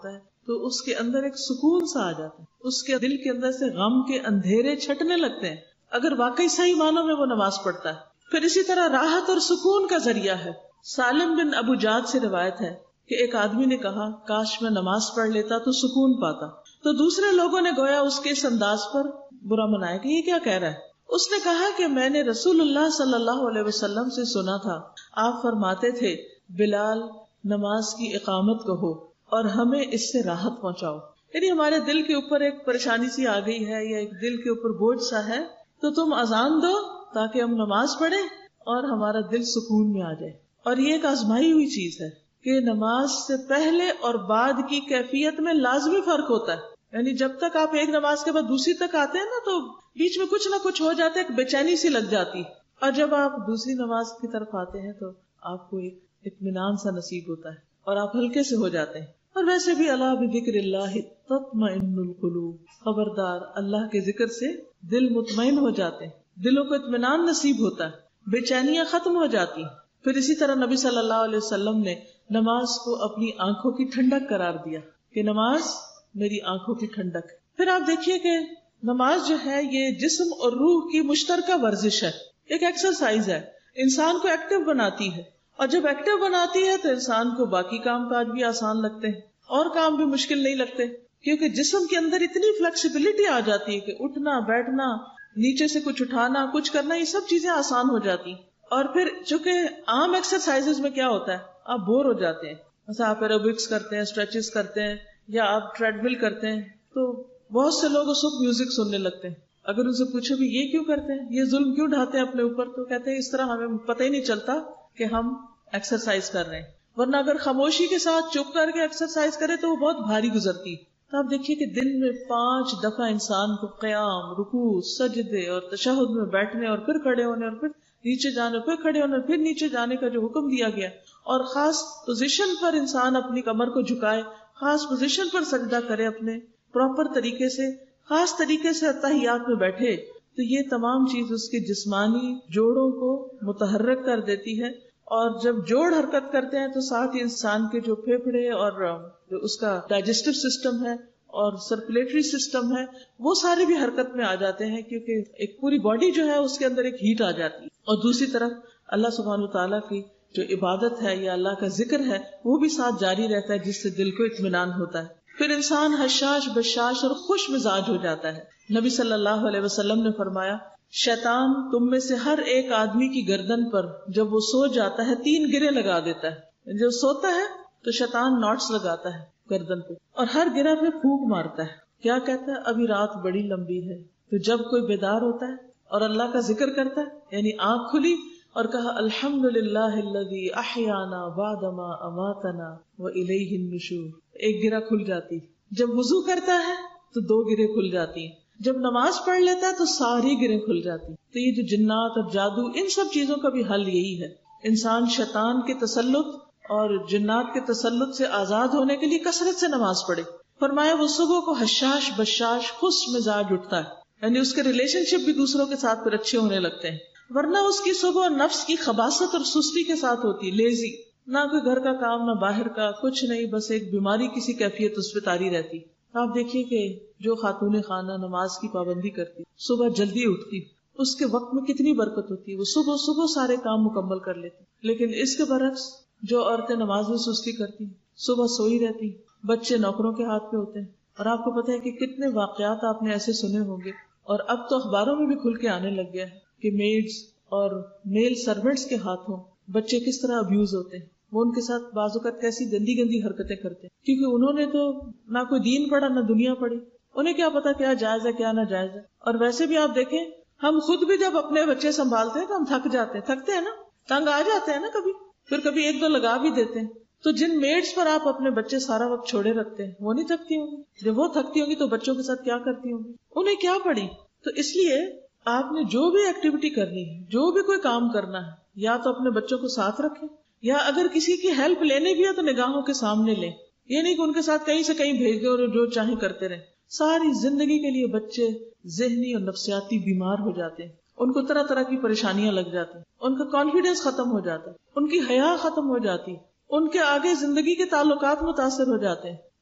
تو اس کے اندر ایک سکون سا آ جاتا ہے، اس کے دل کے اندر سے غم کے اندھیرے چھٹنے لگتے ہیں اگر واقعی صحیح معنوں میں وہ نماز پڑھتا ہے۔ پھر اسی طرح راحت اور سکون کا ذریعہ ہے۔ سالم بن ابو جاد سے روایت ہے کہ ایک آدمی نے کہا کاش میں نماز پڑھ لیتا تو سکون پاتا، تو دوسرے لوگوں نے گویا اس کے اس انداز پر برا منایا کہ یہ کیا کہہ رہا ہے۔ اس نے کہا کہ میں نے رسول اللہ صلی اللہ علیہ وسلم سے سنا تھا، آپ فرماتے تھے بلال نماز کی اقامت کہو اور ہمیں اس سے راحت پہنچاؤ۔ یعنی ہمارے دل کے اوپر ایک پریشانی سی آ گئی ہے یا ایک دل کے اوپر بوجھ سا ہے تو تم اذان دو تاکہ ہم نماز پڑھیں اور ہمارا دل سکون میں آ جائے۔ اور یہ ایک آزمائی ہوئی چیز ہے کہ نماز سے پہلے اور بعد کی کیفیت میں لازمی فرق ہوتا ہے، یعنی جب تک آپ ایک نماز کے بعد دوسری تک آتے ہیں نا تو بیچ میں کچھ نہ کچھ ہو جاتا ہے، ایک بے چینی سی لگ جاتی، اور جب آپ دوسری نماز کی طرف آتے ہیں تو آپ کو ایک اطمینان سا نصیب ہوتا ہے اور آپ ہلکے سے ہو جاتے ہیں۔ اور ویسے بھی اللہ بذکر اللہ تطمئن القلوب، خبردار اللہ کے ذکر سے دل مطمئن ہو جاتے ہیں، دلوں کو اطمینان نصیب ہوتا ہے، بے چینیاں ختم ہو جاتی ہیں۔ پھر اسی طرح نبی صلی اللہ علیہ وسلم نے نماز کو اپنی آنکھوں کی ٹھنڈک قرار دیا کہ نماز میری آنکھوں کی ٹھنڈک۔ پھر آپ دیکھیے کہ نماز جو ہے یہ جسم اور روح کی مشترکہ ورزش ہے، ایک ایکسرسائز ہے، انسان کو ایکٹیو بناتی ہے، اور جب ایکٹیو بناتی ہے تو انسان کو باقی کام کاج بھی آسان لگتے ہیں اور کام بھی مشکل نہیں لگتے، کیونکہ جسم کے اندر اتنی فلیکسیبلٹی آ جاتی ہے کہ اٹھنا بیٹھنا، نیچے سے کچھ اٹھانا، کچھ کرنا، یہ سب چیزیں آسان ہو جاتی ہیں۔ اور پھر چونکہ عام ایکسرسائز میں کیا ہوتا ہے، آپ بور ہو جاتے ہیں، جیسے آپ ایروبکس کرتے ہیں، اسٹریچز کرتے ہیں یا آپ ٹریڈ مل کرتے ہیں، تو بہت سے لوگ اس وقت میوزک سننے لگتے ہیں۔ اگر ان سے پوچھو بھی یہ کیوں کرتے ہیں، یہ ظلم کیوں ڈھاتے ہیں اپنے اوپر، تو کہتے ہیں اس طرح ہمیں پتہ ہی نہیں چلتا کہ ہم ایکسرسائز کر رہے ہیں، ورنہ اگر خاموشی کے ساتھ چپ کر کے ایکسرسائز کرے تو وہ بہت بھاری گزرتی۔ تو آپ دیکھیے کہ دن میں پانچ دفعہ انسان کو قیام، رکوع، سجدے اور تشہد میں بیٹھنے اور پھر کھڑے ہونے اور پھر نیچے جانے، پھر کھڑے ہونے، پھر نیچے جانے کا جو حکم دیا گیا، اور خاص پوزیشن پر انسان اپنی کمر کو جھکائے، خاص پوزیشن پر سجدہ کرے، اپنے پراپر طریقے سے، خاص طریقے سے اتحیات میں بیٹھے، تو یہ تمام چیز اس کے جسمانی جوڑوں کو متحرک کر دیتی ہے۔ اور جب جوڑ حرکت کرتے ہیں تو ساتھ ہی انسان کے جو پھیپھڑے اور جو اس کا ڈائجسٹو سسٹم ہے اور سرکولیٹری سسٹم ہے وہ سارے بھی حرکت میں آ جاتے ہیں، کیونکہ ایک پوری باڈی جو ہے اس کے اندر ایک ہیٹ آ جاتی ہے۔ اور دوسری طرف اللہ سبحانہ وتعالیٰ کی جو عبادت ہے یا اللہ کا ذکر ہے وہ بھی ساتھ جاری رہتا ہے، جس سے دل کو اطمینان ہوتا ہے۔ پھر انسان حشاش بشاش اور خوش مزاج ہو جاتا ہے۔ نبی صلی اللہ علیہ وسلم نے فرمایا شیطان تم میں سے ہر ایک آدمی کی گردن پر جب وہ سو جاتا ہے تین گرے لگا دیتا ہے۔ جب سوتا ہے تو شیطان ناٹس لگاتا ہے گردن پہ اور ہر گرہ پہ پھونک مارتا ہے، کیا کہتا ہے ابھی رات بڑی لمبی ہے۔ تو جب کوئی بیدار ہوتا ہے اور اللہ کا ذکر کرتا ہے، یعنی آنکھ کھلی اور کہا الحمدللہ الذی احیانا بعد ما اماتنا والیہ النشور، ایک گرہ کھل جاتی۔ جب وضو کرتا ہے تو دو گرے کھل جاتی ہیں، جب نماز پڑھ لیتا ہے تو ساری گریں کھل جاتی۔ تو یہ جو جنات اور جادو، ان سب چیزوں کا بھی حل یہی ہے، انسان شیطان کے تسلط اور جنات کے تسلط سے آزاد ہونے کے لیے کثرت سے نماز پڑھے۔ فرمایا وہ صبح کو حشاش بشاش خوش مزاج اٹھتا ہے، یعنی اس کے ریلیشن شپ بھی دوسروں کے ساتھ پھر اچھے ہونے لگتے ہیں، ورنہ اس کی صبح نفس کی خباثت اور سستی کے ساتھ ہوتی ہے، لیزی، نہ کوئی گھر کا کام نہ باہر کا، کچھ نہیں، بس ایک بیماری کسی کیفیت اس پہ تاری رہتی۔ آپ دیکھیے کہ جو خاتون خانہ نماز کی پابندی کرتی، صبح جلدی اٹھتی، اس کے وقت میں کتنی برکت ہوتی ہے، وہ صبح صبح سارے کام مکمل کر لیتی۔ لیکن اس کے برعکس جو عورتیں نماز میں سستی کرتی، صبح سوئی رہتی، بچے نوکروں کے ہاتھ پہ ہوتے ہیں، اور آپ کو پتہ ہے کہ کتنے واقعات آپ نے ایسے سنے ہوں گے، اور اب تو اخباروں میں بھی کھل کے آنے لگ گیا ہے کہ میڈز اور میل سرونٹس کے ہاتھوں بچے کس طرح ابیوز ہوتے ہیں، وہ ان کے ساتھ بعض اوقات کیسی گندی گندی حرکتیں کرتے ہیں، کیونکہ انہوں نے تو نہ کوئی دین پڑھا نہ دنیا پڑھی، انہیں کیا پتا کیا جائز ہے کیا نہ جائز ہے۔ اور ویسے بھی آپ دیکھیں ہم خود بھی جب اپنے بچے سنبھالتے ہیں تو ہم تھک جاتے ہیں، تھکتے ہیں نا، تنگ آ جاتے ہیں نا، کبھی پھر کبھی ایک دو لگا بھی دیتے ہیں۔ تو جن میڈس پر آپ اپنے بچے سارا وقت چھوڑے رکھتے ہیں وہ نہیں تھکتی ہوں گی؟ جب وہ تھکتی ہوں گی تو بچوں کے ساتھ کیا کرتی ہوں گی؟ انہیں کیا پڑی؟ تو اس لیے آپ نے جو بھی ایکٹیویٹی کرنی ہے، جو بھی کوئی کام کرنا ہے، یا تو اپنے بچوں کو ساتھ رکھیں، یا اگر کسی کی ہیلپ لینے بھی ہے تو نگاہوں کے سامنے لیں، یہ نہیں کہ ان کے ساتھ کہیں سے کہیں بھیج دیں اور جو چاہیں کرتے رہیں۔ ساری زندگی کے لیے بچے ذہنی اور نفسیاتی بیمار ہو جاتے ہیں، ان کو طرح طرح کی پریشانیاں لگ جاتی ہیں، ان کا کانفیڈینس ختم ہو جاتا ہے، ان کی حیا ختم ہو جاتی ہے، ان کے آگے زندگی کے تعلقات متاثر ہو جاتے ہیں۔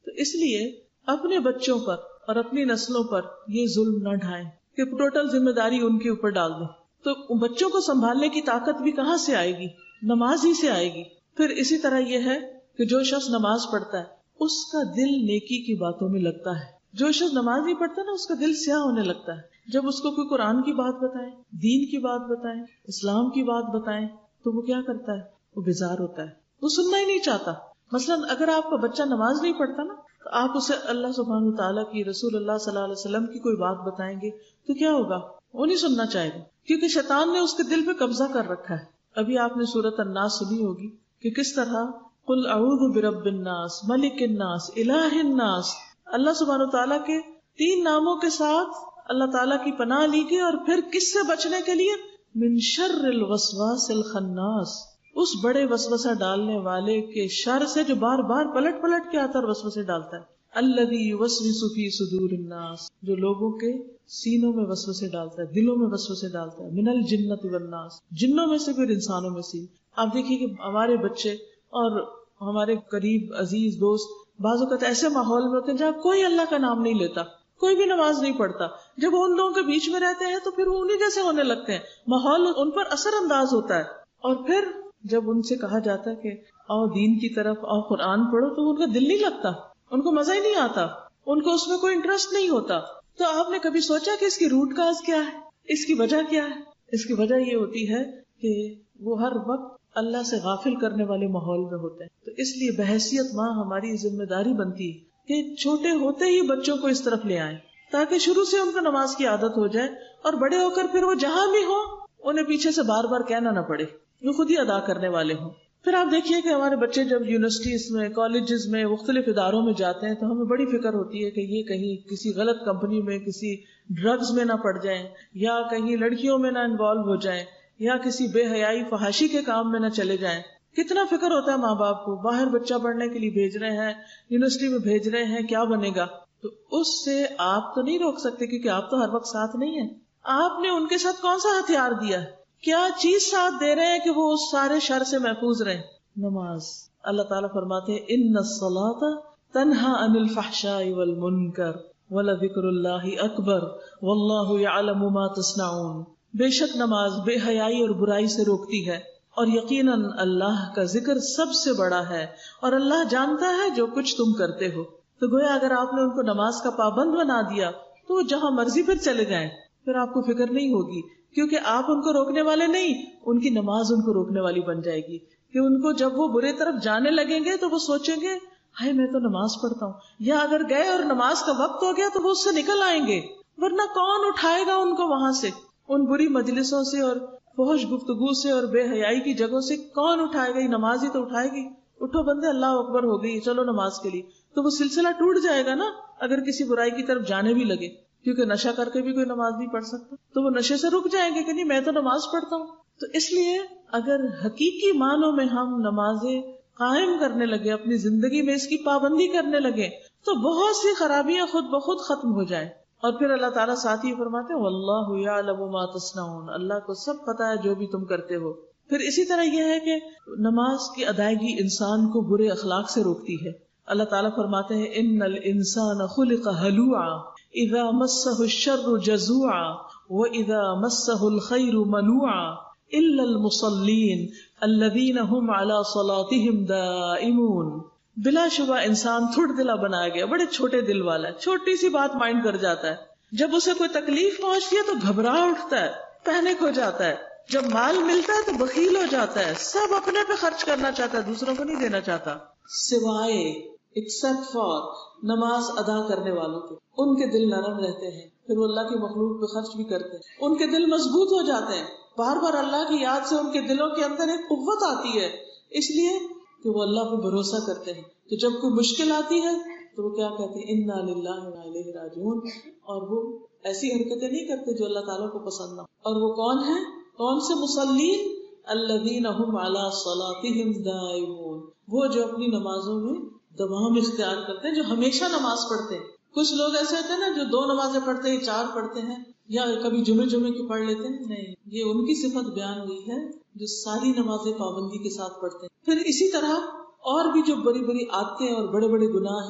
تو اس لیے اپنے بچوں پر اور اپنی نسلوں پر یہ ظلم نہ ڈھائیں کہ ٹوٹل ذمہ داری ان کے اوپر ڈال دیں. تو بچوں کو سنبھالنے کی طاقت بھی کہاں سے آئے گی؟ نماز ہی سے آئے گی. پھر اسی طرح یہ ہے کہ جو شخص نماز پڑھتا ہے اس کا دل نیکی کی باتوں میں لگتا ہے. جو شخص نماز نہیں پڑھتا نا اس کا دل سیاہ ہونے لگتا ہے. جب اس کو کوئی قرآن کی بات بتائے, دین کی بات بتائیں, اسلام کی بات بتائیں تو وہ کیا کرتا ہے؟ وہ بیزار ہوتا ہے, وہ سننا ہی نہیں چاہتا. مثلا اگر آپ کا بچہ نماز نہیں پڑھتا نا تو آپ اسے اللہ سبحانہ تعالیٰ کی, رسول اللہ صلی اللہ علیہ وسلم کی کوئی بات بتائیں گے تو کیا ہوگا؟ وہ نہیں سننا چاہے گا, کیونکہ شیطان نے اس کے دل پہ قبضہ کر رکھا ہے. ابھی آپ نے سورۃ الناس سنی ہوگی کہ کس طرح قل اعوذ برب الناس ملک الناس الہ الناس, اللہ سبحانہ تعالیٰ کے تین ناموں کے ساتھ اللہ تعالیٰ کی پناہ لی گئی. اور پھر کس سے بچنے کے لیے؟ من شر الوسواس الخناس, اس بڑے وسوسہ ڈالنے والے کے شر سے جو بار بار پلٹ پلٹ کے آتا اور وسوسے ڈالتا ہے. الذی یوسوس فی صدور الناس, جو لوگوں کے سینوں میں وسوسے ڈالتا ہے, دلوں میں وسوسے ڈالتا ہے. من الجنۃ والناس, جنوں میں سے پھر انسانوں میں سے. آپ دیکھیے کہ ہمارے بچے اور ہمارے قریب عزیز دوست بعض اوقات ایسے ماحول میں ہوتے ہیں جہاں کوئی اللہ کا نام نہیں لیتا, کوئی بھی نماز نہیں پڑھتا. جب وہ ان لوگوں کے بیچ میں رہتے ہیں تو پھر وہ انہیں جیسے ہونے لگتے ہیں, ماحول ان پر اثر انداز ہوتا ہے. اور پھر جب ان سے کہا جاتا ہے کہ آؤ دین کی طرف, آؤ قرآن پڑھو, تو ان کا دل نہیں لگتا, ان کو مزہ ہی نہیں آتا, ان کو اس میں کوئی انٹرسٹ نہیں ہوتا. تو آپ نے کبھی سوچا کہ اس کی روٹ کاز کیا ہے, اس کی وجہ کیا ہے؟ اس کی وجہ یہ ہوتی ہے کہ وہ ہر وقت اللہ سے غافل کرنے والے ماحول میں ہوتے ہیں. تو اس لیے بحیثیت ماں ہماری ذمہ داری بنتی ہے کہ چھوٹے ہوتے ہی بچوں کو اس طرف لے آئیں تاکہ شروع سے ان کو نماز کی عادت ہو جائے, اور بڑے ہو کر پھر وہ جہاں بھی ہو انہیں پیچھے سے بار بار کہنا نہ پڑے, وہ خود ہی ادا کرنے والے ہوں. پھر آپ دیکھیے کہ ہمارے بچے جب یونیورسٹیز میں, کالجز میں, مختلف اداروں میں جاتے ہیں تو ہمیں بڑی فکر ہوتی ہے کہ یہ کہیں کسی غلط کمپنی میں, کسی ڈرگز میں نہ پڑ جائیں, یا کہیں لڑکیوں میں نہ انوالو ہو جائیں, یا کسی بے حیائی فحاشی کے کام میں نہ چلے جائیں. کتنا فکر ہوتا ہے ماں باپ کو, باہر بچہ پڑھنے کے لیے بھیج رہے ہیں, یونیورسٹی میں بھیج رہے ہیں, کیا بنے گا. تو اس سے آپ تو نہیں روک سکتے کیونکہ آپ تو ہر وقت ساتھ نہیں ہیں. آپ نے ان کے ساتھ کون سا ہتھیار دیا ہے, کیا چیز ساتھ دے رہے ہیں کہ وہ اس سارے شر سے محفوظ رہیں؟ نماز. اللہ تعالیٰ فرماتے ہیں ان الصلاۃ تنہی عن الفحشاء والمنکر ولذکر اللہ اکبر واللہ یعلم ما تصنعون. بے شک نماز بے حیائی اور برائی سے روکتی ہے, اور یقیناً اللہ کا ذکر سب سے بڑا ہے, اور اللہ جانتا ہے جو کچھ تم کرتے ہو. تو گویا اگر آپ نے ان کو نماز کا پابند بنا دیا تو وہ جہاں مرضی پھر چلے جائیں, پھر آپ کو فکر نہیں ہوگی, کیونکہ آپ ان کو روکنے والے نہیں, ان کی نماز ان کو روکنے والی بن جائے گی. کہ ان کو جب وہ برے طرف جانے لگیں گے تو وہ سوچیں گے ہائے میں تو نماز پڑھتا ہوں, یا اگر گئے اور نماز کا وقت ہو گیا تو وہ اس سے نکل آئیں گے, ورنہ کون اٹھائے گا ان کو وہاں سے, ان بری مجلسوں سے اور فحش گفتگو سے اور بے حیائی کی جگہوں سے کون اٹھائے گا؟ نماز ہی تو اٹھائے گی. اٹھو بندے, اللہ اکبر ہو گئی, چلو نماز کے لیے. تو وہ سلسلہ ٹوٹ جائے گا نا اگر کسی برائی کی طرف جانے بھی لگے, کیونکہ نشہ کر کے بھی کوئی نماز نہیں پڑھ سکتا, تو وہ نشے سے رک جائیں گے کہ نہیں میں تو نماز پڑھتا ہوں. تو اس لیے اگر حقیقی معنوں میں ہم نمازیں قائم کرنے لگے, اپنی زندگی میں اس کی پابندی کرنے لگے, تو بہت سی خرابیاں خود بخود ختم ہو جائیں. اور پھر اللہ تعالیٰ ساتھ ہی فرماتے ہیں واللہ یعلم ما تصنعون, اللہ کو سب پتا ہے جو بھی تم کرتے ہو. پھر اسی طرح یہ ہے کہ نماز کی ادائیگی انسان کو برے اخلاق سے روکتی ہے. اللہ تعالیٰ فرماتے ہیں ان الانسان خلق ہلوعا اذا مسہ الشر جزوعا واذا مسہ الخیر منوعا الا المصلین الذین هم علی صلاتهم دائمون. بلا شبہ انسان تھوڑ دلا بنایا گیا, بڑے چھوٹے دل والا ہے, چھوٹی سی بات مائنڈ کر جاتا ہے, جب اسے کوئی تکلیف پہنچتی ہے تو گھبرا اٹھتا ہے, پینک ہو جاتا ہے, جب مال ملتا ہے تو بخیل ہو جاتا ہے, سب اپنے پہ خرچ کرنا چاہتا ہے, دوسروں کو نہیں دینا چاہتا, سوائے ایکسپٹ فار نماز ادا کرنے والوں کے. ان کے دل نرم رہتے ہیں, پھر وہ اللہ کی مخلوق پہ خرچ بھی کرتے ہیں, ان کے دل مضبوط ہو جاتے ہیں, بار بار اللہ کی یاد سے ان کے دلوں کے اندر ایک قوت آتی ہے, اس لیے کہ وہ اللہ پہ بھروسہ کرتے ہیں. تو جب کوئی مشکل آتی ہے تو وہ کیا کہتے ہیں انا للہ و انا الیہ راجعون, اور وہ ایسی حرکتیں نہیں کرتے جو اللہ تعالیٰ کو پسند نہ. اور وہ کون ہیں, کون سے مصلین؟ الذین هم علی صلاتهم دائمون, وہ جو اپنی نمازوں میں دوام اختیار کرتے ہیں, جو ہمیشہ نماز پڑھتے ہیں. کچھ لوگ ایسے ہوتے ہیں نا جو دو نمازیں پڑھتے ہیں, چار پڑھتے ہیں, یا کبھی جمعے جمعے کی پڑھ لیتے ہیں. نہیں, یہ ان کی صفت بیان ہوئی ہے جو ساری نمازیں پابندی کے ساتھ پڑھتے ہیں. پھر اسی طرح اور بھی جو بڑی بڑی عادتیں اور بڑے بڑے گناہ ہیں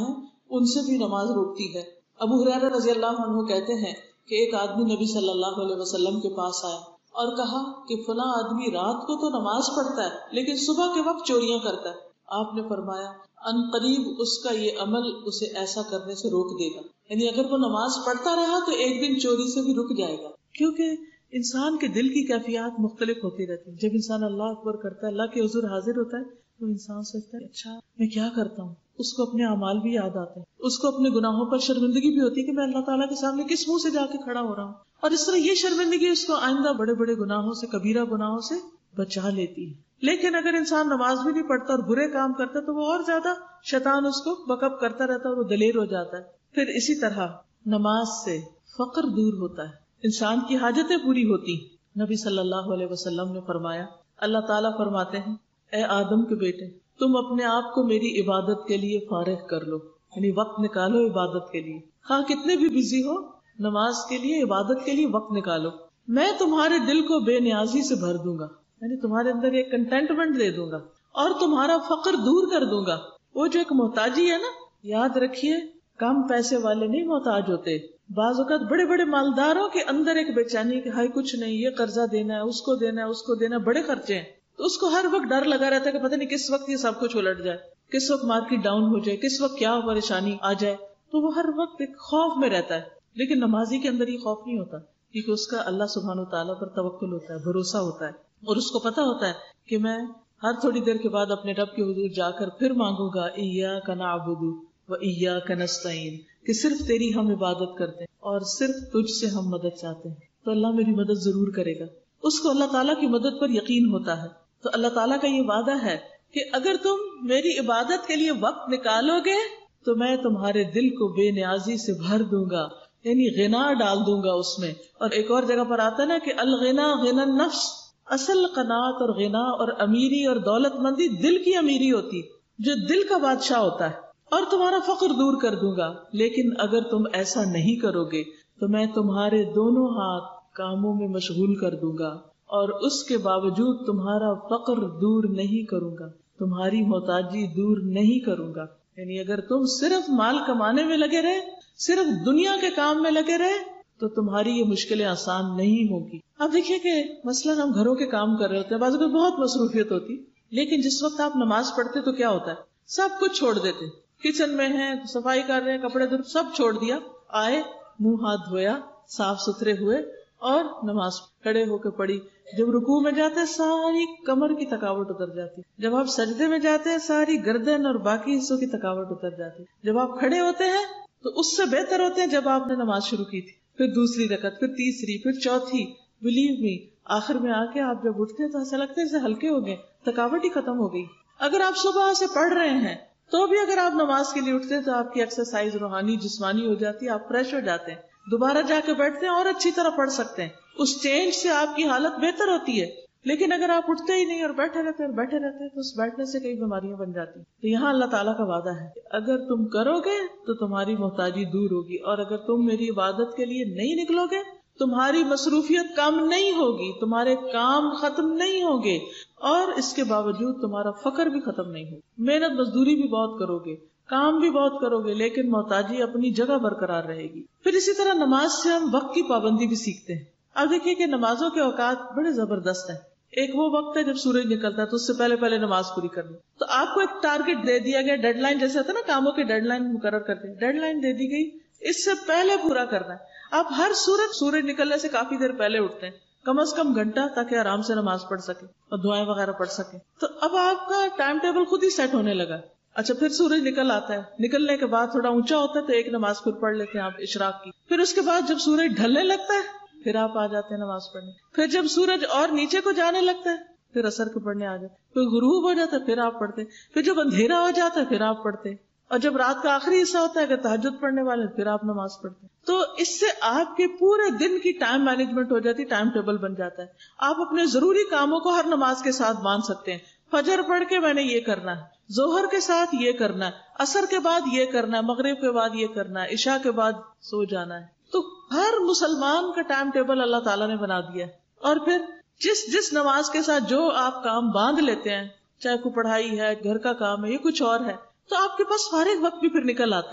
ان سے بھی نماز روکتی ہے. ابو ہریرہ رضی اللہ عنہ کہتے ہیں کہ ایک آدمی نبی صلی اللہ علیہ وسلم کے پاس آیا اور کہا کہ فلاں آدمی رات کو تو نماز پڑھتا ہے لیکن صبح کے وقت چوریاں کرتا ہے. آپ نے فرمایا ان قریب اس کا یہ عمل اسے ایسا کرنے سے روک دے گا. یعنی اگر وہ نماز پڑھتا رہا تو ایک دن چوری سے بھی رک جائے گا. کیونکہ انسان کے دل کی کیفیات مختلف ہوتی رہتی ہیں. جب انسان اللہ اکبر کرتا ہے, اللہ کے حضور حاضر ہوتا ہے, تو انسان سوچتا ہے اچھا میں کیا کرتا ہوں. اس کو اپنے اعمال بھی یاد آتے ہیں, اس کو اپنے گناہوں پر شرمندگی بھی ہوتی ہے کہ میں اللہ تعالیٰ کے سامنے کس منہ سے جا کے کھڑا ہو رہا ہوں. اور اس طرح یہ شرمندگی اس کو آئندہ بڑے بڑے گناہوں سے, کبیرہ گناہوں سے بچا لیتی ہے. لیکن اگر انسان نماز بھی نہیں پڑھتا اور برے کام کرتا تو وہ اور زیادہ شیطان اس کو بکپ کرتا رہتا ہے اور وہ دلیر ہو جاتا ہے. پھر اسی طرح نماز سے فقر دور ہوتا ہے, انسان کی حاجتیں پوری ہوتی. نبی صلی اللہ علیہ وسلم نے فرمایا, اللہ تعالیٰ فرماتے ہیں اے آدم کے بیٹے تم اپنے آپ کو میری عبادت کے لیے فارغ کر لو, یعنی وقت نکالو عبادت کے لیے. ہاں کتنے بھی بزی ہو, نماز کے لیے عبادت کے لیے وقت نکالو. میں تمہارے دل کو بے نیازی سے بھر دوں گا, یعنی تمہارے اندر ایک کنٹینٹمنٹ دے دوں گا اور تمہارا فقر دور کر دوں گا. وہ جو ایک محتاجی ہے نا, یاد رکھیے کم پیسے والے نہیں محتاج ہوتے. بعض اوقات بڑے بڑے مالداروں کے اندر ایک بے چینی کہ ہائی کچھ نہیں, یہ قرضہ دینا ہے, اس کو دینا ہے, اس کو دینا ہے, بڑے خرچے ہیں. تو اس کو ہر وقت ڈر لگا رہتا ہے کہ پتہ نہیں کس وقت یہ سب کچھ الٹ جائے, کس وقت مارکیٹ ڈاؤن ہو جائے, کس وقت کیا پریشانی آ جائے. تو وہ ہر وقت ایک خوف میں رہتا ہے. لیکن نمازی کے اندر یہ خوف نہیں ہوتا, کیونکہ اس کا اللہ سبحانہ و تعالیٰ پر توکل ہوتا ہے, بھروسہ ہوتا ہے, اور اس کو پتا ہوتا ہے کہ میں ہر تھوڑی دیر کے بعد اپنے رب کے حضور جا کر پھر مانگوں گا ایاک نعبد و ایاک نستعین, کہ صرف تیری ہم عبادت کرتے ہیں اور صرف تجھ سے ہم مدد چاہتے ہیں. تو اللہ میری مدد ضرور کرے گا. اس کو اللہ تعالیٰ کی مدد پر یقین ہوتا ہے. تو اللہ تعالیٰ کا یہ وعدہ ہے کہ اگر تم میری عبادت کے لیے وقت نکالو گے تو میں تمہارے دل کو بے نیازی سے بھر دوں گا, یعنی غنا ڈال دوں گا اس میں. اور ایک اور جگہ پر آتا ہے نا کہ الغنا غنا النفس, اصل قناعت اور غنا اور امیری اور دولت مندی دل کی امیری ہوتی, جو دل کا بادشاہ ہوتا ہے. اور تمہارا فقر دور کر دوں گا. لیکن اگر تم ایسا نہیں کرو گے تو میں تمہارے دونوں ہاتھ کاموں میں مشغول کر دوں گا اور اس کے باوجود تمہارا فقر دور نہیں کروں گا, تمہاری محتاجی دور نہیں کروں گا. یعنی اگر تم صرف مال کمانے میں لگے رہے, صرف دنیا کے کام میں لگے رہے, تو تمہاری یہ مشکلیں آسان نہیں ہوگی. اب دیکھیے کہ مثلاً ہم گھروں کے کام کر رہے ہوتے ہیں, بعض اوقات بہت مصروفیت ہوتی, لیکن جس وقت آپ نماز پڑھتے تو کیا ہوتا ہے, سب کچھ چھوڑ دیتے. کچن میں ہیں, صفائی کر رہے ہیں, کپڑے دھو, سب چھوڑ دیا, آئے, منہ ہاتھ دھویا, صاف ستھرے ہوئے اور نماز کھڑے ہو کے پڑھی. جب رکوع میں جاتے ہیں ساری کمر کی تھکاوٹ اتر جاتی, جب آپ سجدے میں جاتے ہیں ساری گردن اور باقی حصوں کی تھکاوٹ اتر جاتی, جب آپ کھڑے ہوتے ہیں تو اس سے بہتر ہوتے ہیں جب آپ نے نماز شروع کی تھی, پھر دوسری رکعت, پھر تیسری, پھر چوتھی. بلیو می, آخر میں آ کے آپ جب اٹھتے ہیں تو ایسا لگتا ہے جیسے ہلکے ہو گئے, تھکاوٹ ہی ختم ہو گئی. اگر آپ صبح سے پڑھ رہے ہیں تو بھی اگر آپ نماز کے لیے اٹھتے ہیں تو آپ کی ایکسرسائز روحانی جسمانی ہو جاتی ہے, آپ فریش ہو جاتے ہیں, دوبارہ جا کے بیٹھتے ہیں اور اچھی طرح پڑھ سکتے ہیں. اس چینج سے آپ کی حالت بہتر ہوتی ہے. لیکن اگر آپ اٹھتے ہی نہیں اور بیٹھے رہتے اور بیٹھے رہتے ہیں تو اس بیٹھنے سے کئی بیماریاں بن جاتی ہیں. تو یہاں اللہ تعالیٰ کا وعدہ ہے کہ اگر تم کرو گے تو تمہاری محتاجی دور ہوگی, اور اگر تم میری عبادت کے لیے نہیں نکلو گے تمہاری مصروفیت کم نہیں ہوگی, تمہارے کام ختم نہیں ہوں گے, اور اس کے باوجود تمہارا فقر بھی ختم نہیں ہوگا. محنت مزدوری بھی بہت کرو گے, کام بھی بہت کرو گے, لیکن محتاجی اپنی جگہ برقرار رہے گی. پھر اسی طرح نماز سے ہم وقت کی پابندی بھی سیکھتے ہیں. اب دیکھیے کہ نمازوں کے اوقات بڑے زبردست ہیں. ایک وہ وقت ہے جب سورج نکلتا ہے تو اس سے پہلے پہلے نماز پوری کرنی. تو آپ کو ایک ٹارگٹ دے دیا گیا, ڈیڈ لائن جیسے ہوتا ہے نا, کاموں کی ڈیڈ لائن مقرر کرتے ہیں, ڈیڈ لائن دے دی گئی, اس سے پہلے پورا کرنا ہے. آپ ہر صورت سورج نکلنے سے کافی دیر پہلے اٹھتے ہیں, کم از کم گھنٹہ, تاکہ آرام سے نماز پڑھ سکے اور دعائیں وغیرہ پڑھ سکے. تو اب آپ کا ٹائم ٹیبل خود ہی سیٹ ہونے لگا. اچھا, پھر سورج نکل آتا ہے, نکلنے کے بعد تھوڑا اونچا ہوتا ہے تو ایک نماز پھر پڑھ لیتے ہیں آپ اشراق کی. پھر اس کے بعد جب سورج ڈھلنے لگتا ہے پھر آپ آ جاتے ہیں نماز پڑھنے. پھر جب سورج اور نیچے کو جانے لگتا ہے پھر عصر کے پڑھنے آ جاتے. پھر غروب ہو جاتا ہے پھر آپ پڑھتے. پھر جب اندھیرا ہو جاتا ہے پھر آپ پڑھتے. اور جب رات کا آخری حصہ ہوتا ہے کہ تہجد پڑھنے والے پھر آپ نماز پڑھتے. تو اس سے آپ کے پورے دن کی ٹائم مینجمنٹ ہو جاتی, ٹائم ٹیبل بن جاتا ہے. آپ اپنے ضروری کاموں کو ہر نماز کے ساتھ باندھ سکتے ہیں. فجر پڑھ کے میں نے یہ کرنا ہے, ظہر کے ساتھ یہ کرنا ہے, عصر کے بعد یہ کرنا ہے, مغرب کے بعد یہ کرنا ہے, عشاء کے بعد سو جانا ہے. تو ہر مسلمان کا ٹائم ٹیبل اللہ تعالیٰ نے بنا دیا ہے. اور پھر جس جس نماز کے ساتھ جو آپ کام باندھ لیتے ہیں, چاہے کوئی پڑھائی ہے, گھر کا کام ہے, یہ کچھ اور ہے, تو آپ کے پاس فارغ وقت بھی پھر نکل آتا ہے.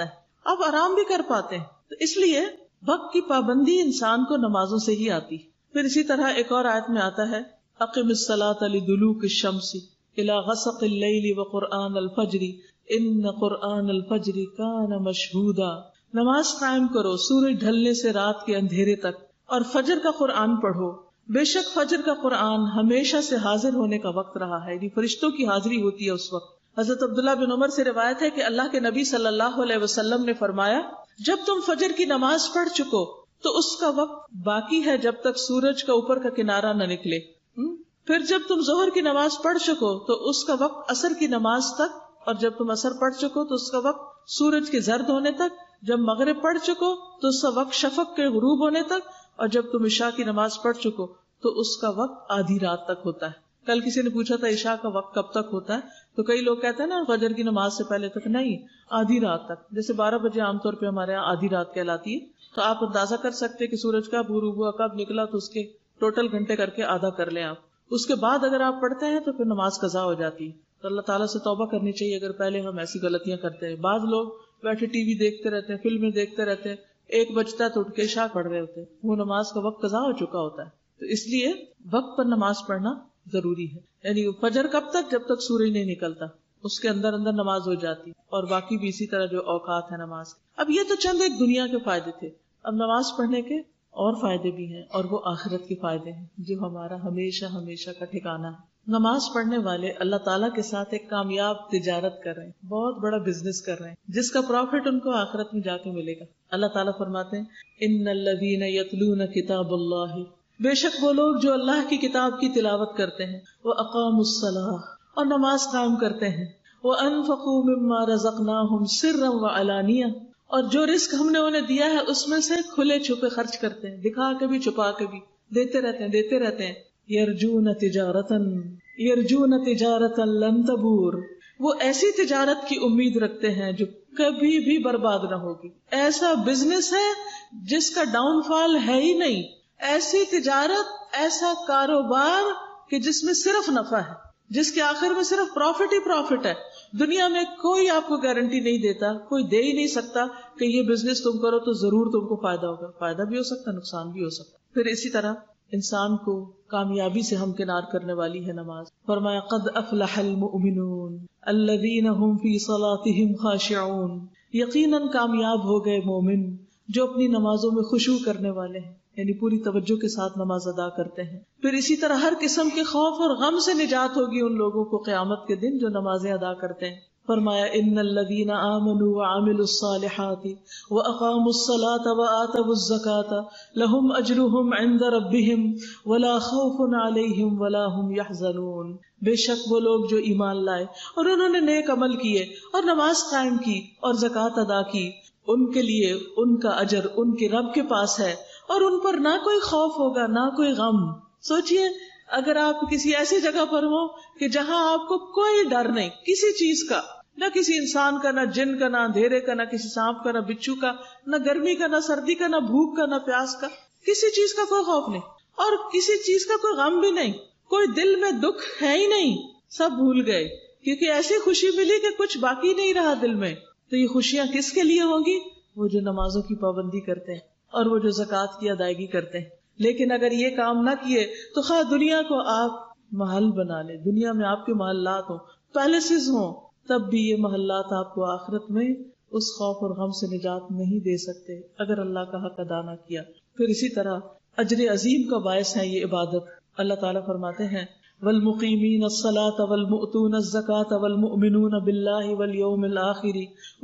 آپ آرام بھی کر پاتے ہیں. تو اس لیے وقت کی پابندی انسان کو نمازوں سے ہی آتی. پھر اسی طرح ایک اور آیت میں آتا ہے اقم الصلاۃ لدلوک الشمس الی غسق اللیل وقرآن الفجر ان قرآن الفجر کان مشہودا. نماز قائم کرو سورج ڈھلنے سے رات کے اندھیرے تک، اور فجر کا قرآن پڑھو، بے شک فجر کا قرآن ہمیشہ سے حاضر ہونے کا وقت رہا ہے. یعنی فرشتوں کی حاضری ہوتی ہے اس وقت. حضرت عبداللہ بن عمر سے روایت ہے کہ اللہ کے نبی صلی اللہ علیہ وسلم نے فرمایا جب تم فجر کی نماز پڑھ چکو تو اس کا وقت باقی ہے جب تک سورج کا اوپر کا کنارہ نہ نکلے. پھر جب تم ظہر کی نماز پڑھ چکو تو اس کا وقت عصر کی نماز تک، اور جب تم عصر پڑھ چکو تو اس کا وقت سورج کے زرد ہونے تک، جب مغرب پڑھ چکو تو اس کا وقت شفق کے غروب ہونے تک، اور جب تم عشاء کی نماز پڑھ چکو تو اس کا وقت آدھی رات تک ہوتا ہے. کل کسی نے پوچھا تھا عشاء کا وقت کب تک ہوتا ہے، تو کئی لوگ کہتے ہیں نا فجر کی نماز سے پہلے تک. نہیں، آدھی رات تک. جیسے بارہ بجے عام طور پہ ہمارے یہاں آدھی رات کہلاتی ہے، تو آپ اندازہ کر سکتے کہ سورج کب غروب ہوا کب نکلا، تو اس کے ٹوٹل گھنٹے کر کے آدھا کر لیں آپ. اس کے بعد اگر آپ پڑھتے ہیں تو پھر نماز قضا ہو جاتی ہے. تو اللہ تعالیٰ سے توبہ کرنی چاہیے اگر پہلے ہم ایسی غلطیاں کرتے ہیں. بعض لوگ بیٹھے ٹی وی دیکھتے رہتے ہیں، فلمیں دیکھتے رہتے ہیں، ایک بجتا ہے تو اٹھ کے عشاء پڑھ رہے ہوتے ہیں، وہ نماز کا وقت قضا ہو چکا ہوتا ہے. تو اس لیے وقت پر نماز پڑھنا ضروری ہے. یعنی فجر کب تک؟ جب تک سورج نہیں نکلتا، اس کے اندر اندر نماز ہو جاتی، اور باقی بھی اسی طرح جو اوقات ہے نماز. اب یہ تو چند ایک دنیا کے فائدے تھے. اب نماز پڑھنے کے اور فائدے بھی ہیں، اور وہ آخرت کے فائدے ہیں جو ہمارا ہمیشہ ہمیشہ کا ٹھکانہ ہے. نماز پڑھنے والے اللہ تعالیٰ کے ساتھ ایک کامیاب تجارت کر رہے ہیں، بہت بڑا بزنس کر رہے ہیں، جس کا پروفٹ ان کو آخرت میں جا کے ملے گا. اللہ تعالیٰ فرماتے ہیں ان الذین یتلون کتاب اللہ، بے شک وہ لوگ جو اللہ کی کتاب کی تلاوت کرتے ہیں، وَأَقَامُوا الصَّلَاةَ، اور نماز قائم کرتے ہیں، وَأَنفَقُوا مِمَّا رَزَقْنَاهُمْ سِرًّا وَعَلَانِيَةً، اور جو رزق ہم نے انہیں دیا ہے اس میں سے کھلے چھپے خرچ کرتے ہیں، دکھا کے بھی چھپا کے بھی، دیتے رہتے ہیں دیتے رہتے ہیں. یرجون تجارتن یرجون تجارتن لن تبور، وہ ایسی تجارت کی امید رکھتے ہیں جو کبھی بھی برباد نہ ہوگی. ایسا بزنس ہے جس کا ڈاؤن فال ہے ہی نہیں، ایسی تجارت، ایسا کاروبار کہ جس میں صرف نفع ہے، جس کے آخر میں صرف پروفٹ ہی پروفٹ ہے. دنیا میں کوئی آپ کو گارنٹی نہیں دیتا، کوئی دے ہی نہیں سکتا کہ یہ بزنس تم کرو تو ضرور تم کو فائدہ ہوگا. فائدہ بھی ہو سکتا، نقصان بھی ہو سکتا. پھر اسی طرح انسان کو کامیابی سے ہمکنار کرنے والی ہے نماز. فرمایا قد افلح المؤمنون الذین هم فی صلاتهم خاشعون، یقیناً کامیاب ہو گئے مومن جو اپنی نمازوں میں خشوع کرنے والے ہیں، یعنی پوری توجہ کے ساتھ نماز ادا کرتے ہیں. پھر اسی طرح ہر قسم کے خوف اور غم سے نجات ہوگی ان لوگوں کو قیامت کے دن جو نمازیں ادا کرتے ہیں. فرمایا ان الذین آمنوا وعملوا الصالحات واقاموا الصلاة وآتوا الزکاة لهم اجرهم عند ربهم ولا خوف علیہم ولا هم يحزنون، بے شک وہ لوگ جو ایمان لائے اور انہوں نے نیک عمل کیے اور نماز قائم کی اور زکوٰۃ ادا کی، ان کے لیے ان کا اجر ان کے رب کے پاس ہے، اور ان پر نہ کوئی خوف ہوگا نہ کوئی غم. سوچئے اگر آپ کسی ایسی جگہ پر ہو کہ جہاں آپ کو کوئی ڈر نہیں کسی چیز کا، نہ کسی انسان کا، نہ جن کا، نہ اندھیرے کا، نہ کسی سانپ کا، نہ بچھو کا، نہ گرمی کا، نہ سردی کا، نہ بھوک کا، نہ پیاس کا، کسی چیز کا کوئی خوف نہیں، اور کسی چیز کا کوئی غم بھی نہیں، کوئی دل میں دکھ ہے ہی نہیں، سب بھول گئے کیونکہ ایسی خوشی ملی کہ کچھ باقی نہیں رہا دل میں. تو یہ خوشیاں کس کے لیے ہوں گی؟ وہ جو نمازوں کی پابندی کرتے ہیں اور وہ جو زکوٰۃ کی ادائیگی کرتے ہیں. لیکن اگر یہ کام نہ کیے تو خواہ دنیا کو آپ محل بنا لیں، دنیا میں آپ کے محلات ہوں، پیلسز ہوں، تب بھی یہ محلات آپ کو آخرت میں اس خوف اور غم سے نجات نہیں دے سکتے اگر اللہ کا حق ادا نہ کیا. پھر اسی طرح اجر عظیم کا باعث ہے یہ عبادت. اللہ تعالیٰ فرماتے ہیں والمقیمین الصلاة والمؤتون الزکاة والمؤمنون باللہ والیوم الآخر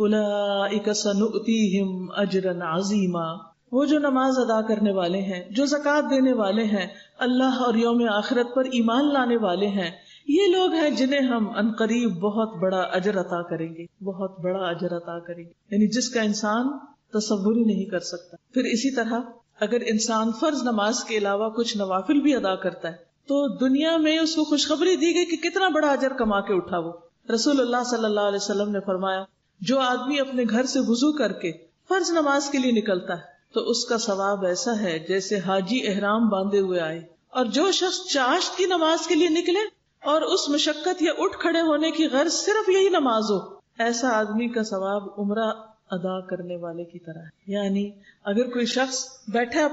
اولئک سنؤتیہم اجرا عظیما، وہ جو نماز ادا کرنے والے ہیں، جو زکوٰۃ دینے والے ہیں، اللہ اور یوم آخرت پر ایمان لانے والے ہیں، یہ لوگ ہیں جنہیں ہم عنقریب بہت بڑا اجر عطا کریں گے، بہت بڑا اجر عطا کریں گے، یعنی جس کا انسان تصور ہی نہیں کر سکتا. پھر اسی طرح اگر انسان فرض نماز کے علاوہ کچھ نوافل بھی ادا کرتا ہے تو دنیا میں اس کو خوشخبری دی گئی کہ کتنا بڑا اجر کما کے اٹھا. وہ رسول اللہ صلی اللہ علیہ وسلم نے فرمایا جو آدمی اپنے گھر سے وضو کر کے فرض نماز کے لیے نکلتا ہے تو اس کا ثواب ایسا ہے جیسے حاجی احرام باندھے ہوئے آئے، اور جو شخص چاشت کی نماز کے لیے نکلے اور اس مشقت یا اٹھ کھڑے ہونے کی غرض صرف یہی نماز ہو، ایسا آدمی کا ثواب عمرہ ادا کرنے والے کی طرح ہے. یعنی اگر کوئی شخص بیٹھا